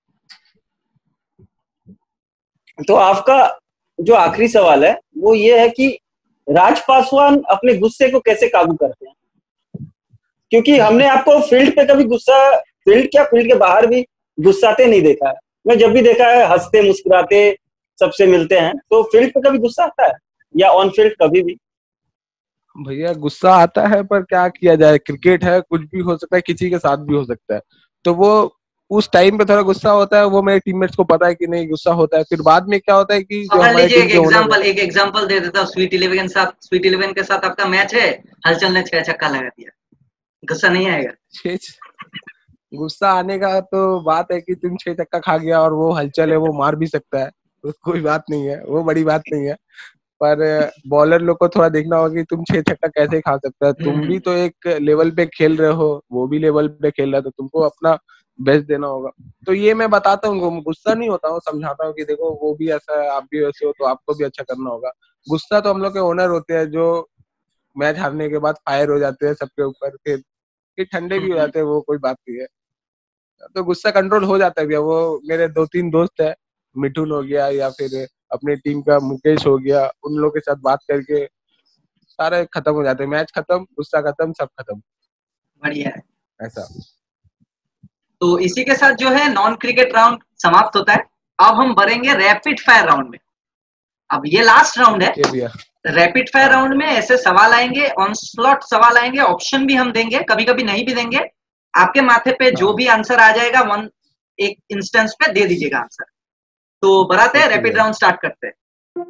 [SPEAKER 5] तो आपका जो आखिरी सवाल है वो ये है कि राज पासवान अपने गुस्से को कैसे काबू करते हैं? क्योंकि हमने आपको फील्ड पे कभी फील्ड के बाहर भी गुस्साते नहीं देखा है। मैं जब भी देखा है हंसते मुस्कुराते सबसे मिलते हैं, तो फील्ड पे कभी गुस्सा आता है या ऑन फील्ड कभी भी?
[SPEAKER 2] भैया गुस्सा आता है, पर क्या किया जाए, क्रिकेट है, कुछ भी हो सकता है, किसी के साथ भी हो सकता है। तो वो उस टाइम पे थोड़ा गुस्सा होता है, वो मेरे टीममेट्स को पता है कि नहीं गुस्सा होता है। फिर बाद में क्या होता है कि जो
[SPEAKER 3] मान
[SPEAKER 2] हमारे
[SPEAKER 3] लीजिए
[SPEAKER 2] टीम के ओनर है,
[SPEAKER 3] एक एग्जांपल दे देता हूँ, स्वीट 11 के साथ आपका मैच है, हलचल ने 6 छक्का लगा दिया, गुस्सा नहीं आएगा?
[SPEAKER 2] गुस्सा आने का तो बात है कि तुम 6 छक्का खा गया और वो हलचल है, वो मार भी सकता है, तो कोई बात नहीं है, वो बड़ी बात नहीं है। पर बॉलर लोग को थोड़ा देखना होगा कि तुम 6 छक्का कैसे खा सकता है, तुम भी तो एक लेवल पे खेल रहे हो, वो भी लेवल पे खेल रहा है, तो तुमको अपना बेस्ट देना होगा। तो ये मैं बताता हूँ, गुस्सा नहीं होता हूँ, समझाता हूँ कि देखो वो भी ऐसा है, आप भी वैसे हो, तो आपको भी अच्छा करना होगा। गुस्सा तो हम लोग के ओनर होते हैं, जो मैच हारने के बाद फायर हो जाते हैं सबके ऊपर, फिर ठंडे भी हो जाते हैं, वो कोई बात नहीं है। तो गुस्सा कंट्रोल हो जाता है भैया। वो मेरे 2-3 दोस्त है, मिठुन हो गया या फिर अपनी टीम का मुकेश हो गया, उन लोगों के साथ बात करके सारे खत्म हो जाते हैं, मैच खत्म, गुस्सा खत्म, सब खत्म।
[SPEAKER 3] बढ़िया है।
[SPEAKER 2] ऐसा।
[SPEAKER 3] तो इसी के साथ जो है नॉन क्रिकेट राउंड समाप्त होता है। अब हम बढ़ेंगे रैपिड फायर राउंड में। अब ये लास्ट राउंड है।
[SPEAKER 2] भैया
[SPEAKER 3] रैपिड फायर राउंड में ऐसे सवाल आएंगे, ऑन स्लॉट सवाल आएंगे, ऑप्शन भी हम देंगे, कभी कभी नहीं भी देंगे। आपके माथे पे जो भी आंसर आ जाएगा एक इंस्टेंस पे दे दीजिएगा आंसर। तो बढ़ाते हैं, रैपिड राउंड स्टार्ट करते हैं।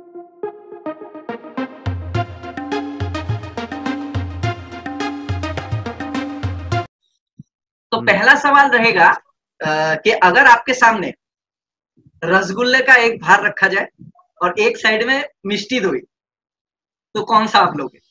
[SPEAKER 3] तो पहला सवाल रहेगा कि अगर आपके सामने रसगुल्ले का एक भार रखा जाए और एक साइड में मिष्टी दोई, तो कौन सा आप लोगे?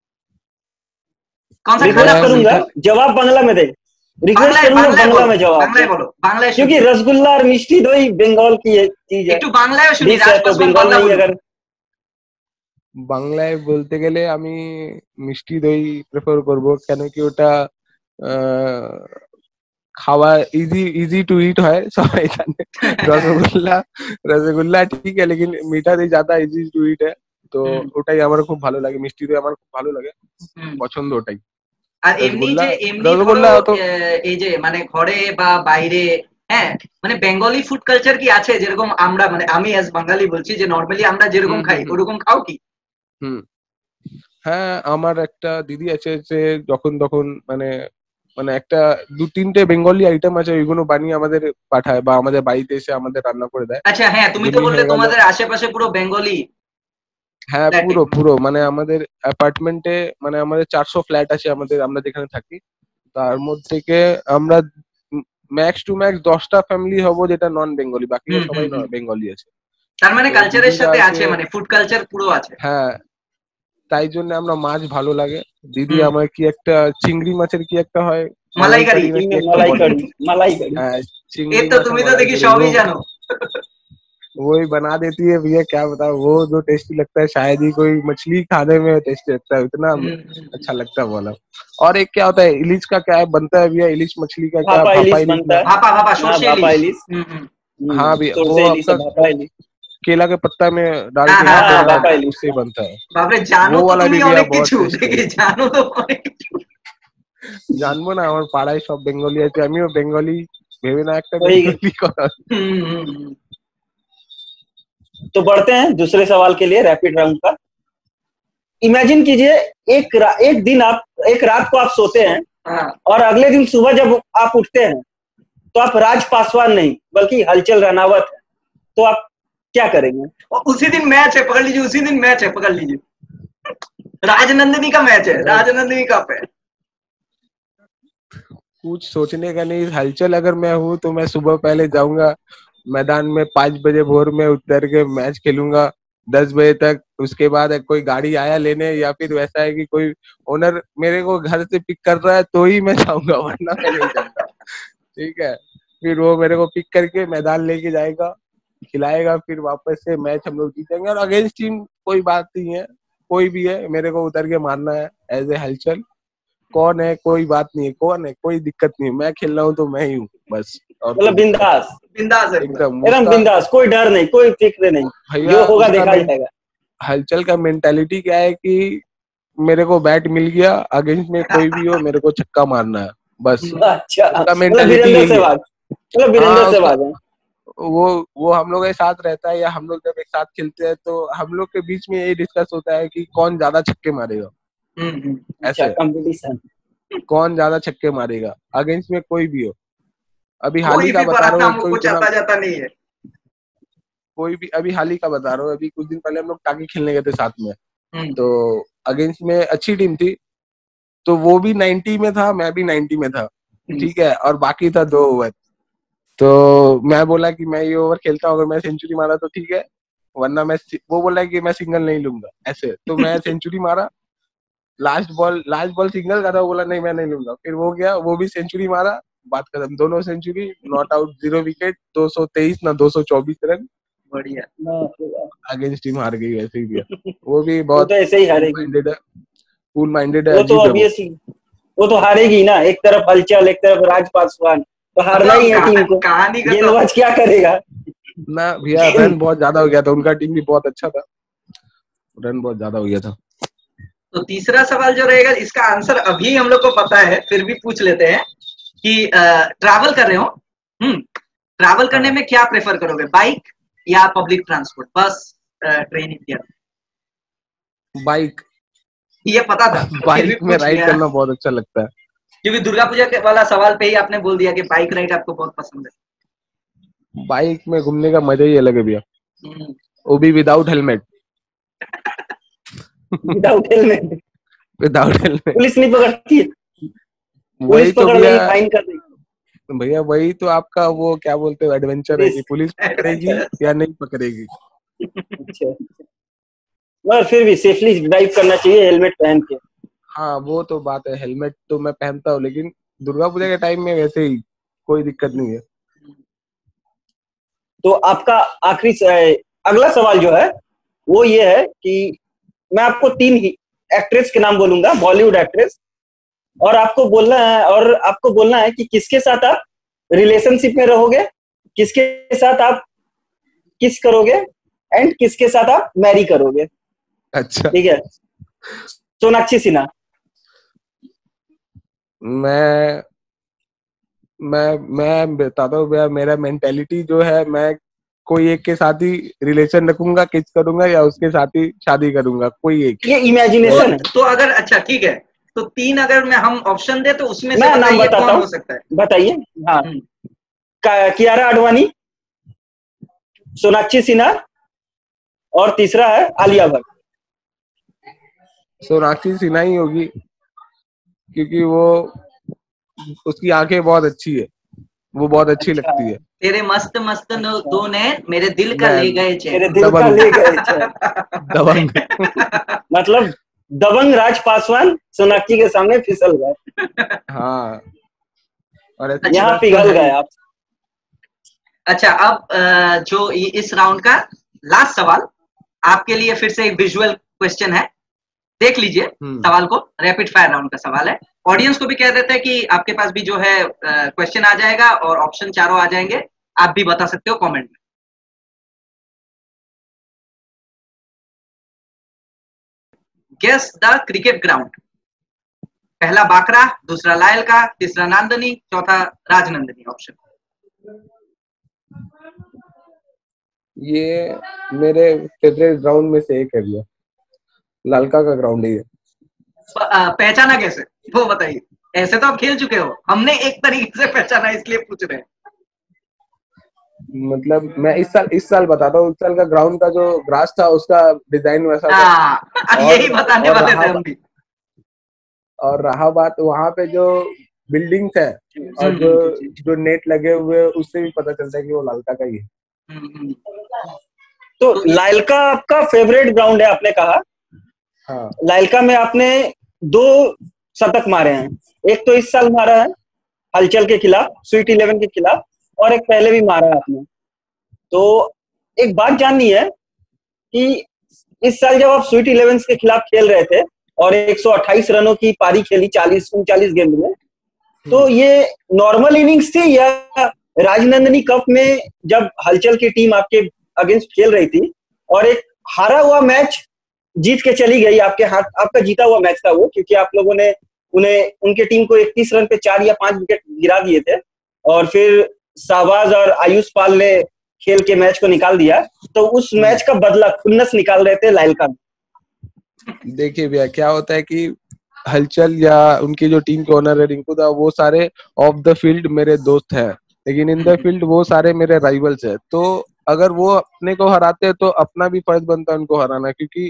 [SPEAKER 3] कौन सा
[SPEAKER 5] रिक्वेस्ट
[SPEAKER 3] खाना
[SPEAKER 5] करूंगा जवाब बांग्ला में दे, रिक्वेस्ट करूंगा बांग्ला में जवाब,
[SPEAKER 3] बांग्लाয় बोलो, बांग्लाয়
[SPEAKER 5] क्योंकि रसगुल्ला और मिष्टी दही बंगाल की चीज है,
[SPEAKER 3] একটু বাংলায় শুনি,
[SPEAKER 5] डिश है, तो
[SPEAKER 3] রাজপাসওয়ান
[SPEAKER 5] बंगाल
[SPEAKER 3] বাংলা
[SPEAKER 5] नहीं
[SPEAKER 3] বলুন।
[SPEAKER 5] अगर
[SPEAKER 2] বাংলায় বলতে গেলে আমি মিষ্টি দই প্রেফার করব, কেন কি ওটা খাওয়া ইজি টু ইট হয় সবাই জানে। রসগোল্লা রসগোল্লা ঠিক है लेकिन मीठा दही ज्यादा इजी टू इट है, তো ওটাই আমার খুব ভালো লাগে, মিষ্টি দই আমার খুব ভালো লাগে, পছন্দ ওটাই।
[SPEAKER 3] আর এমনি
[SPEAKER 2] রসগোল্লা
[SPEAKER 3] যে ধরো
[SPEAKER 2] রসগোল্লা তো
[SPEAKER 3] এই যে মানে ঘরে বা বাইরে, হ্যাঁ মানে বেঙ্গলি ফুড কালচার কি আছে যেরকম আমরা, মানে আমি অ্যাজ বাঙালি বলছি যে নরমালি আমরা যেরকম খাই ওরকম খাও কি?
[SPEAKER 2] হ্যাঁ, আমার একটা দিদি আছে যে যখন তখন মানে মানে একটা 2-3টে বেঙ্গলি আইটেম আছে, ওইগুলো বানিয়ে আমাদের পাঠায় বা আমাদের বাড়িতে এসে আমাদের রান্না করে দেয়।
[SPEAKER 3] আচ্ছা হ্যাঁ, তুমি তো বললে তোমাদের আশেপাশে পুরো বেঙ্গলি।
[SPEAKER 2] হ্যাঁ পুরো মানে আমাদের অ্যাপার্টমেন্টে মানে আমাদের 400 ফ্ল্যাট আছে আমাদের, আমরা যেখানে থাকি তার মধ্যে থেকে আমরা ম্যাক্স টু ম্যাক্স 10টা ফ্যামিলি হবো যেটা নন বেঙ্গলি, বাকি সবাই বেঙ্গলি আছে।
[SPEAKER 3] তার মানে কালচারের সাথে আছে, মানে ফুড কালচার পুরো আছে।
[SPEAKER 2] হ্যাঁ, তাই জন্য আমরা মাছ ভালো লাগে। দিদি আমার কি একটা চিংড়ি মাছের কি একটা হয়,
[SPEAKER 3] মালাইকারি।
[SPEAKER 2] হ্যাঁ
[SPEAKER 3] ये तो तुम तो देखी सभी जानो।
[SPEAKER 2] वही बना देती है भैया, क्या बताओ, वो जो टेस्टी लगता है शायद ही कोई मछली खाने में टेस्टी लगता है, इतना अच्छा लगता है वाला। और एक क्या होता है इलिच का, क्या है बनता है भैया इलिच मछली का, क्या
[SPEAKER 5] भापा इलिच।
[SPEAKER 2] हाँ भैया वो आपका केला के पत्ता में डाल के उससे बनता है।
[SPEAKER 3] वो वाला भी জানো তো
[SPEAKER 2] জানবো না, আমার পাড়ায় সব বেঙ্গলি আছে, আমিও বেঙ্গলি ভেবে না একটা বেঙ্গলি কথা।
[SPEAKER 5] तो बढ़ते हैं दूसरे सवाल के लिए रैपिड राउंड का। इमेजिन कीजिए एक दिन आप एक रात को आप सोते हैं और अगले दिन सुबह जब आप उठते हैं तो आप राज पासवान नहीं बल्कि हलचल राणावत है, तो आप क्या करेंगे?
[SPEAKER 3] उसी दिन मैच है, पकड़ लीजिए, उसी दिन मैच है, पकड़ लीजिए, राजनंदिनी का मैच है, राजनंदिनी कप है।
[SPEAKER 2] कुछ सोचने का नहीं, हलचल अगर मैं हूँ तो मैं सुबह पहले जाऊंगा मैदान में, 5 बजे भोर में उतर के मैच खेलूंगा 10 बजे तक। उसके बाद कोई गाड़ी आया लेने, या फिर वैसा है कि कोई ओनर मेरे को घर से पिक कर रहा है तो ही मैं जाऊंगा, वरना मैं नहीं जाऊंगा। ठीक है, फिर वो मेरे को पिक करके मैदान लेके जाएगा, खिलाएगा, फिर वापस से मैच हम लोग जीतेंगे। और अगेंस्ट टीम कोई बात नहीं है, कोई भी है मेरे को उतर के मारना है एज ए हलचल। कौन है कोई बात नहीं है, कौन है कोई दिक्कत नहीं है, मैं खेल रहा हूँ तो मैं ही हूँ बस।
[SPEAKER 5] मतलब बिंदास
[SPEAKER 2] एकदम
[SPEAKER 5] बिंदास, कोई डर नहीं, कोई फिक्र नहीं, जो होगा देखा जाएगा।
[SPEAKER 2] हलचल का मेंटालिटी क्या है कि मेरे को बैट मिल गया, अगेंस्ट में कोई भी हो मेरे को छक्का मारना है बस।
[SPEAKER 5] अच्छा,
[SPEAKER 2] उसका मेंटालिटी
[SPEAKER 5] वीरेंद्र सहवाग
[SPEAKER 2] वो हम लोग के साथ रहता है, या हम लोग जब एक साथ खेलते हैं तो हम लोग के बीच में यही डिस्कस होता है कि कौन ज्यादा छक्के मारेगा। ऐसे
[SPEAKER 5] कंपटीशन,
[SPEAKER 2] कौन ज्यादा छक्के मारेगा अगेंस्ट में कोई भी हो। अभी हाल ही का बता रहा हूँ,
[SPEAKER 3] जाता नहीं है
[SPEAKER 2] कोई भी, अभी हाल ही का बता रहा हूँ, अभी कुछ दिन पहले हम लोग टाकी खेलने गए थे साथ में, तो अगेंस्ट में अच्छी टीम थी, तो वो भी 90 में था, मैं भी 90 में था, ठीक है, और बाकी था 2 ओवर। तो मैं बोला कि मैं ये ओवर खेलता हूँ, अगर मैं सेंचुरी मारा तो ठीक है, वरना मैं, वो बोला कि मैं सिंगल नहीं लूंगा ऐसे, तो मैं सेंचुरी मारा, लास्ट बॉल सिंगल का था, बोला नहीं मैं नहीं लूंगा, फिर वो गया, वो भी सेंचुरी मारा, बात खत्म, दोनों सेंचुरी, नॉट आउट, 0 विकेट, 223 ना 224 रन,
[SPEAKER 3] बढ़िया।
[SPEAKER 2] अगेंस्ट टीम हार गई वैसे ही, वो भी बहुत
[SPEAKER 5] तो ऐसे ही हारेगी,
[SPEAKER 2] कूल माइंडेड है,
[SPEAKER 5] वो तो ऑब्वियसली वो तो हारेगी ना, एक तरफ हलचल एक तरफ राज पासवान, तो हारना ही है टीम को, गेंदबाज क्या करेगा
[SPEAKER 2] ना भैया। रन बहुत ज्यादा हो गया था, उनका टीम भी बहुत अच्छा था, रन बहुत ज्यादा हो गया था।
[SPEAKER 3] तो तीसरा सवाल जो रहेगा, इसका आंसर अभी हम लोग को पता है, फिर भी पूछ लेते हैं कि ट्रैवल कर रहे हो, ट्रैवल करने में क्या प्रेफर करोगे, बाइक या पब्लिक ट्रांसपोर्ट, बस ट्रेन इत्यादि?
[SPEAKER 2] बाइक,
[SPEAKER 3] ये पता था,
[SPEAKER 2] बाइक में राइड करना बहुत अच्छा लगता है,
[SPEAKER 3] क्योंकि दुर्गा पूजा के वाला सवाल पे ही आपने बोल दिया कि बाइक राइड आपको बहुत पसंद है।
[SPEAKER 2] बाइक में घूमने का मजा ही अलग है भैया, वो भी without helmet.
[SPEAKER 5] Without helmet police नहीं पकड़ती है,
[SPEAKER 2] वही तो भैया,
[SPEAKER 5] फाइन कर देगी
[SPEAKER 2] भैया, वही तो आपका वो क्या बोलते हैं एडवेंचर है कि पुलिस पकड़ेगी या नहीं पकड़ेगी।
[SPEAKER 5] अच्छा, मगर फिर भी सेफली ड्राइव करना चाहिए हेलमेट पहन के।
[SPEAKER 2] हाँ वो तो बात है, हेलमेट तो मैं पहनता हूँ, लेकिन दुर्गा पूजा के टाइम में वैसे ही कोई दिक्कत नहीं है।
[SPEAKER 5] तो आपका आखिरी अगला सवाल जो है वो ये है कि मैं आपको 3 एक्ट्रेस के नाम बोलूंगा, बॉलीवुड एक्ट्रेस, और आपको बोलना है कि किसके साथ आप रिलेशनशिप में रहोगे, किसके साथ आप किस करोगे एंड किसके साथ आप मैरी करोगे।
[SPEAKER 2] अच्छा,
[SPEAKER 5] ठीक है, सोनाक्षी सिन्हा।
[SPEAKER 2] मैं मैं बताता हूँ भैया, मेरा मेंटेलिटी जो है, मैं कोई एक के साथ ही रिलेशन रखूंगा, किस करूंगा, या उसके साथ ही शादी करूंगा, कोई एक।
[SPEAKER 5] ये इमेजिनेशन है।
[SPEAKER 3] तो अगर अच्छा ठीक है, तो 3 अगर मैं हम ऑप्शन दे तो उसमें से
[SPEAKER 5] मैं नाम
[SPEAKER 3] बताइए
[SPEAKER 5] बताता
[SPEAKER 3] कौन
[SPEAKER 5] हूँ,
[SPEAKER 3] हो सकता है।
[SPEAKER 5] बताइए। हाँ, कियारा आडवाणी, सोनाक्षी सिन्हा, और तीसरा है आलिया भट्ट।
[SPEAKER 2] सोनाक्षी सिन्हा ही होगी, क्योंकि वो उसकी आंखें बहुत अच्छी है, वो बहुत अच्छी
[SPEAKER 5] अच्छा,
[SPEAKER 2] लगती है।
[SPEAKER 3] तेरे मस्त मस्त
[SPEAKER 5] अच्छा।
[SPEAKER 3] दो ने मेरे दिल का ले गए चैन।
[SPEAKER 5] मेरे दिल का ले गए चैन।
[SPEAKER 2] दबंग।
[SPEAKER 5] मतलब दबंग राज पासवान सोनाक्षी के सामने फिसल गए।
[SPEAKER 2] हाँ, और
[SPEAKER 5] यहाँ पिघल गए आप।
[SPEAKER 3] अच्छा, अब जो इस राउंड का लास्ट सवाल आपके लिए फिर से एक विजुअल क्वेश्चन है, देख लीजिए सवाल को। रैपिड फायर राउंड का सवाल है। ऑडियंस को भी कह देते हैं कि आपके पास भी जो है क्वेश्चन आ जाएगा और ऑप्शन चारों आ जाएंगे, आप भी बता सकते हो कमेंट में। Guess the cricket ground. पहला बाकरा, दूसरा लायल का, तीसरा नांदनी, चौथा राजनंदनी ऑप्शन।
[SPEAKER 2] ये मेरे फेवरेट ग्राउंड में से एक है भैया, लालका का ग्राउंड ही है।
[SPEAKER 3] पहचाना कैसे वो बताइए। ऐसे तो आप खेल चुके हो, हमने एक तरीके से पहचाना इसलिए पूछ रहे हैं।
[SPEAKER 2] मतलब मैं इस साल बताता हूँ, उस साल का ग्राउंड का जो ग्रास था उसका डिजाइन वैसा था।
[SPEAKER 3] यही बताने वाले थे हम भी।
[SPEAKER 2] और रहा बात वहां पे जो बिल्डिंग्स है और जो नेट लगे हुए, उससे भी पता चलता है कि वो लालका का ही है।
[SPEAKER 5] तो लालका आपका फेवरेट ग्राउंड है आपने कहा।
[SPEAKER 2] हाँ,
[SPEAKER 5] लालका में आपने 2 शतक मारे हैं, एक तो इस साल मारा है हलचल के खिलाफ, स्वीट 11 के खिलाफ, और एक पहले भी मारा है आपने। तो एक बात जाननी है कि इस साल जब आप स्वीट 11 के खिलाफ खेल रहे थे और 128 रनों की पारी खेली 39 गेंद में, तो ये नॉर्मल इनिंग्स थी या राजनंदनी कप में जब हलचल की टीम आपके अगेंस्ट खेल रही थी और एक हारा हुआ मैच जीत के चली गई आपके हाथ, आपका जीता हुआ मैच था वो, क्योंकि आप लोगों ने उनके टीम को 31 रन पे 4 या 5 विकेट गिरा दिए थे और फिर शाहबाज और आयुष पाल ने खेल के मैच को निकाल दिया, तो उस मैच का बदला खुन्नस निकाल रहे थे लालका में।
[SPEAKER 2] देखिए भैया, क्या होता है कि हलचल या उनकी जो टीम के ओनर है रिंकू दा, वो सारे ऑफ द फील्ड मेरे दोस्त हैं, लेकिन इन द फील्ड वो सारे मेरे राइवल्स हैं। तो अगर वो अपने को हराते हैं तो अपना भी फर्ज बनता है उनको हराना, क्योंकि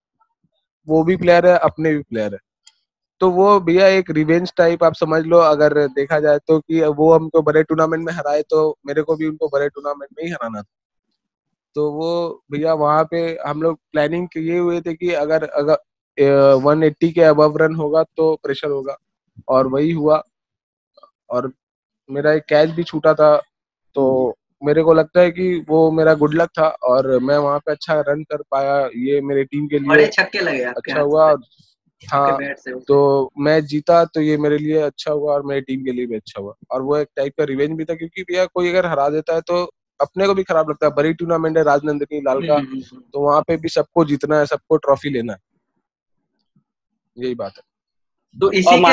[SPEAKER 2] वो भी प्लेयर है, अपने भी प्लेयर है। तो वो भैया एक रिवेंज टाइप आप समझ लो, अगर देखा जाए तो, कि वो हमको बड़े टूर्नामेंट में हराए तो मेरे को भी उनको बड़े टूर्नामेंट में ही हराना था। तो वो भैया वहां पे हम लोग प्लानिंग किए हुए थे कि अगर 180 के अबव रन होगा तो प्रेशर होगा, और वही हुआ। और मेरा एक कैच भी छूटा था, तो मेरे को लगता है कि वो मेरा गुड लक था और मैं वहां पे अच्छा रन कर पाया। ये मेरे टीम के लिए
[SPEAKER 3] बड़े छक्के लगे आपके
[SPEAKER 2] अच्छा
[SPEAKER 3] हाथ
[SPEAKER 2] हुआ।
[SPEAKER 3] से।
[SPEAKER 2] हाँ, तो मैच जीता तो ये मेरे लिए अच्छा हुआ और मेरी टीम के लिए भी अच्छा हुआ, और वो एक टाइप का रिवेंज भी था, क्योंकि भैया कोई अगर हरा देता है तो अपने को भी खराब लगता है। बड़ी टूर्नामेंट है, राजनंदनी लालका, तो वहां पे भी सबको जीतना है, सबको ट्रॉफी लेना है, यही बात है।
[SPEAKER 3] तो इसी
[SPEAKER 5] और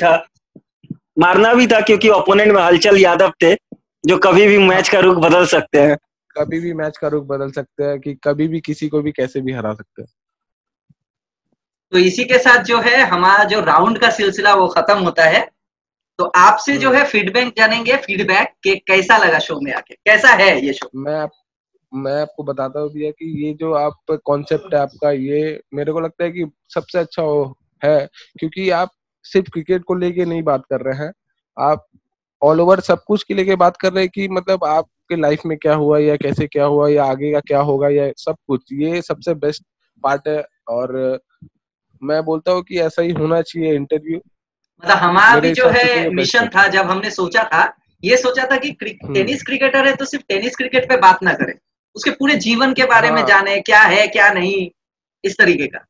[SPEAKER 5] मारना भी था क्योंकि ओपोनेंट में हलचल यादव थे, जो कभी भी मैच का रुख बदल सकते हैं।
[SPEAKER 2] कभी भी मैच का रुख बदल सकते हैं, कि कभी भी किसी को भी कैसे भी हरा सकते हैं।
[SPEAKER 3] तो इसी के साथ जो है हमारा जो राउंड का सिलसिला वो खत्म होता है। तो आपसे जो है फीडबैक जानेंगे, फीडबैक के कैसा लगा शो में आके, कैसा है ये शो।
[SPEAKER 2] मैं आपको बताता हूँ भैया कि ये जो आप कॉन्सेप्ट है आपका, ये मेरे को लगता है कि सबसे अच्छा है, क्योंकि आप सिर्फ क्रिकेट को लेके नहीं बात कर रहे हैं, आप ऑल ओवर सब कुछ के लेके बात कर रहे हैं, कि मतलब आपके लाइफ में क्या हुआ या कैसे क्या हुआ या आगे का क्या होगा, या सब कुछ, ये सबसे बेस्ट पार्ट है। और मैं बोलता हूँ कि ऐसा ही होना चाहिए इंटरव्यू।
[SPEAKER 3] मतलब हमारा भी जो
[SPEAKER 2] हिसाब से तो
[SPEAKER 3] है
[SPEAKER 2] ये बेस्ट
[SPEAKER 3] मिशन था, जब हमने सोचा था, ये सोचा था कि टेनिस क्रिकेटर है तो सिर्फ टेनिस क्रिकेट पे बात ना करें, उसके पूरे जीवन के बारे में जाने, क्या है क्या नहीं, इस तरीके का,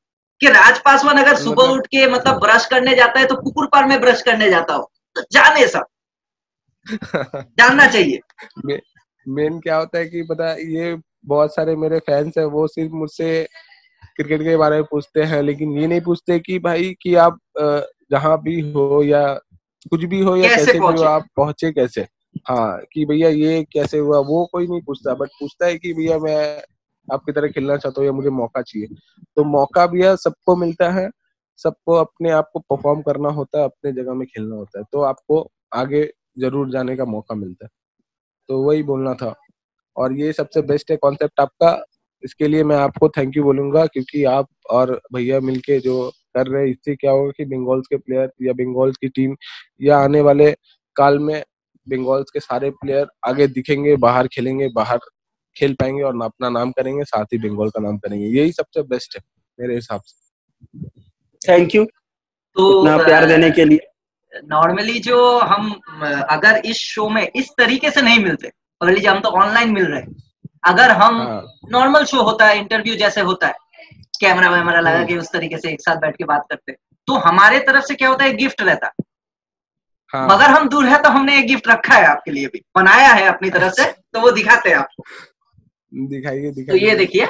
[SPEAKER 3] कि राज पासवान अगर सुबह उठ के मतलब ब्रश करने जाता है तो कुकुर पार्क में ब्रश करने जाता हो, तो जाने सब जानना चाहिए।
[SPEAKER 2] मेन क्या होता है कि पता ये बहुत सारे मेरे फैंस है, वो सिर्फ मुझसे क्रिकेट के बारे में पूछते हैं, लेकिन ये नहीं पूछते कि भाई कि आप जहाँ भी हो या कुछ भी हो या कैसे भी हो, आप पहुंचे कैसे। हाँ, कि भैया ये कैसे हुआ, वो कोई नहीं पूछता, बट पूछता है कि भैया मैं आपकी तरह खेलना चाहता हूँ या मुझे मौका चाहिए। तो मौका भैया सबको मिलता है, सबको अपने आप को परफॉर्म करना होता है, अपने जगह में खेलना होता है, तो आपको आगे जरूर जाने का मौका मिलता है। तो वही बोलना था, और ये सबसे बेस्ट है कॉन्सेप्ट आपका। इसके लिए मैं आपको थैंक यू बोलूंगा, क्योंकि आप और भैया मिलके जो कर रहे हैं, इससे क्या होगा कि बंगाल्स के प्लेयर या बंगाल की टीम या आने वाले काल में बंगाल्स के सारे प्लेयर आगे दिखेंगे, बाहर खेलेंगे, बाहर खेल पाएंगे और अपना नाम करेंगे, साथ ही बंगाल का नाम करेंगे। यही सबसे बेस्ट है मेरे हिसाब से।
[SPEAKER 5] थैंक यू
[SPEAKER 3] तो
[SPEAKER 5] इतना प्यार देने के लिए।
[SPEAKER 3] नॉर्मली जो हम अगर इस शो में इस तरीके से नहीं मिलते, पकड़ लीजिए हम तो ऑनलाइन मिल रहे हैं, अगर हम नॉर्मल शो होता है, इंटरव्यू जैसे होता है, कैमरा वैमरा लगा के उस तरीके से एक साथ बैठ के बात करते हैं, तो हमारे तरफ से क्या होता है, गिफ्ट रहता है। हाँ। मगर हम दूर है तो हमने एक गिफ्ट रखा है आपके लिए, भी बनाया है अपनी तरफ से, तो वो दिखाते हैं आपको।
[SPEAKER 2] दिखाइए।
[SPEAKER 3] तो ये देखिए,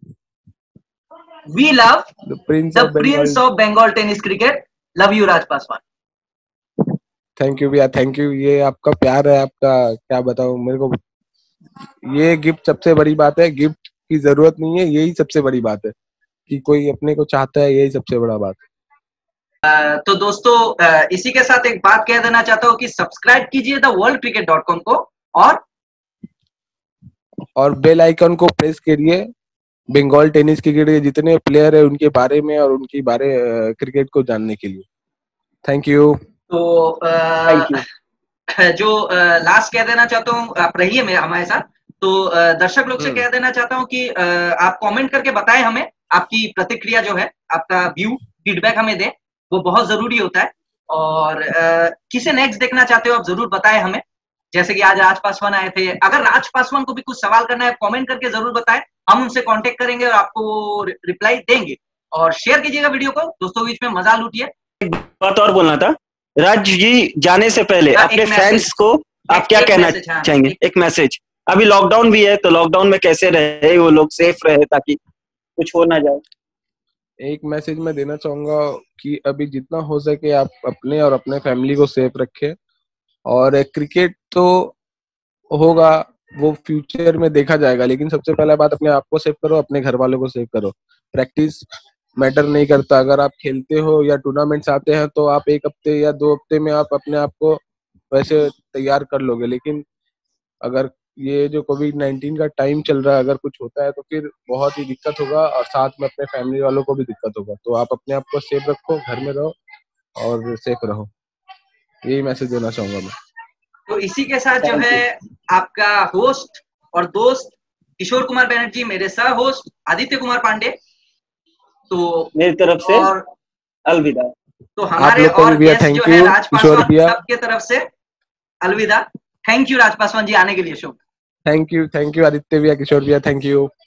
[SPEAKER 3] we love the prince of Bengal tennis cricket, love you Raj Paswan.
[SPEAKER 2] Thank you भैया, थैंक यू। ये आपका प्यार है, आपका क्या बताऊं मेरे को। ये गिफ्ट सबसे बड़ी बात है, गिफ्ट की जरूरत नहीं है, यही सबसे बड़ी बात है कि कोई अपने को चाहता है, यही सबसे बड़ा बात है।
[SPEAKER 3] तो दोस्तों इसी के साथ एक बात कह देना चाहता हूँ कि सब्सक्राइब कीजिए द worldcricket.com को, और
[SPEAKER 2] बेल आइकन को प्रेस करिए बंगाल टेनिस क्रिकेट के जितने प्लेयर है उनके बारे में और उनकी बारे क्रिकेट को जानने के लिए। Thank you.
[SPEAKER 3] तो जो लास्ट कह देना चाहता हूँ, आप रहिए हमारे साथ। तो दर्शक लोग से कह देना चाहता हूँ कि आप कमेंट करके बताएं हमें, आपकी प्रतिक्रिया जो है, आपका व्यू फीडबैक हमें दें, वो बहुत जरूरी होता है। और किसे नेक्स्ट देखना चाहते हो आप जरूर बताएं हमें, जैसे कि आज राज पासवान आए थे। अगर राज पासवान को भी कुछ सवाल करना है, कमेंट करके जरूर बताएं, हम उनसे कांटेक्ट करेंगे और आपको रिप्लाई देंगे। और शेयर कीजिएगा वीडियो को, दोस्तों के बीच में मजा लूटिए।
[SPEAKER 5] एक बात और बोलना था, राज जी जाने से पहले अपने फैंस को आप क्या कहना चाहेंगे? एक मैसेज। अभी लॉकडाउन भी है, तो लॉकडाउन में कैसे रहे वो लोग, सेफ रहे ताकि कुछ हो ना जाए।
[SPEAKER 2] एक मैसेज मैं देना चाहूंगा कि अभी जितना हो सके आप अपने और अपने फैमिली को सेफ रखें। और क्रिकेट तो होगा, वो फ्यूचर में देखा जाएगा, लेकिन सबसे पहला बात अपने आप को सेव करो, अपने घर वालों को सेव करो। प्रैक्टिस मैटर नहीं करता, अगर आप खेलते हो या टूर्नामेंट्स आते हैं तो आप 1 हफ्ते या 2 हफ्ते में आप अपने आप को वैसे तैयार कर लोगे, लेकिन अगर ये जो कोविड-19 का टाइम चल रहा है, अगर कुछ होता है तो फिर बहुत ही दिक्कत होगा और साथ में अपने फैमिली वालों को भी दिक्कत होगा। तो आप अपने आप को सेफ रखो, घर में रहो और सेफ रहो, यही मैसेज देना चाहूंगा मैं।
[SPEAKER 3] तो इसी के साथ जो है आपका होस्ट और दोस्त किशोर कुमार बैनर्जी, मेरे सह होस्ट आदित्य कुमार पांडे, तो
[SPEAKER 5] मेरी तरफ से अलविदा।
[SPEAKER 3] तो हमारे और गेस्ट जो है राज पासवान, सबके तरफ से अलविदा। थैंक यू राज पासवान जी आने के लिए शो।
[SPEAKER 2] थैंक यू आदित्य भैया, किशोर भैया, थैंक यू।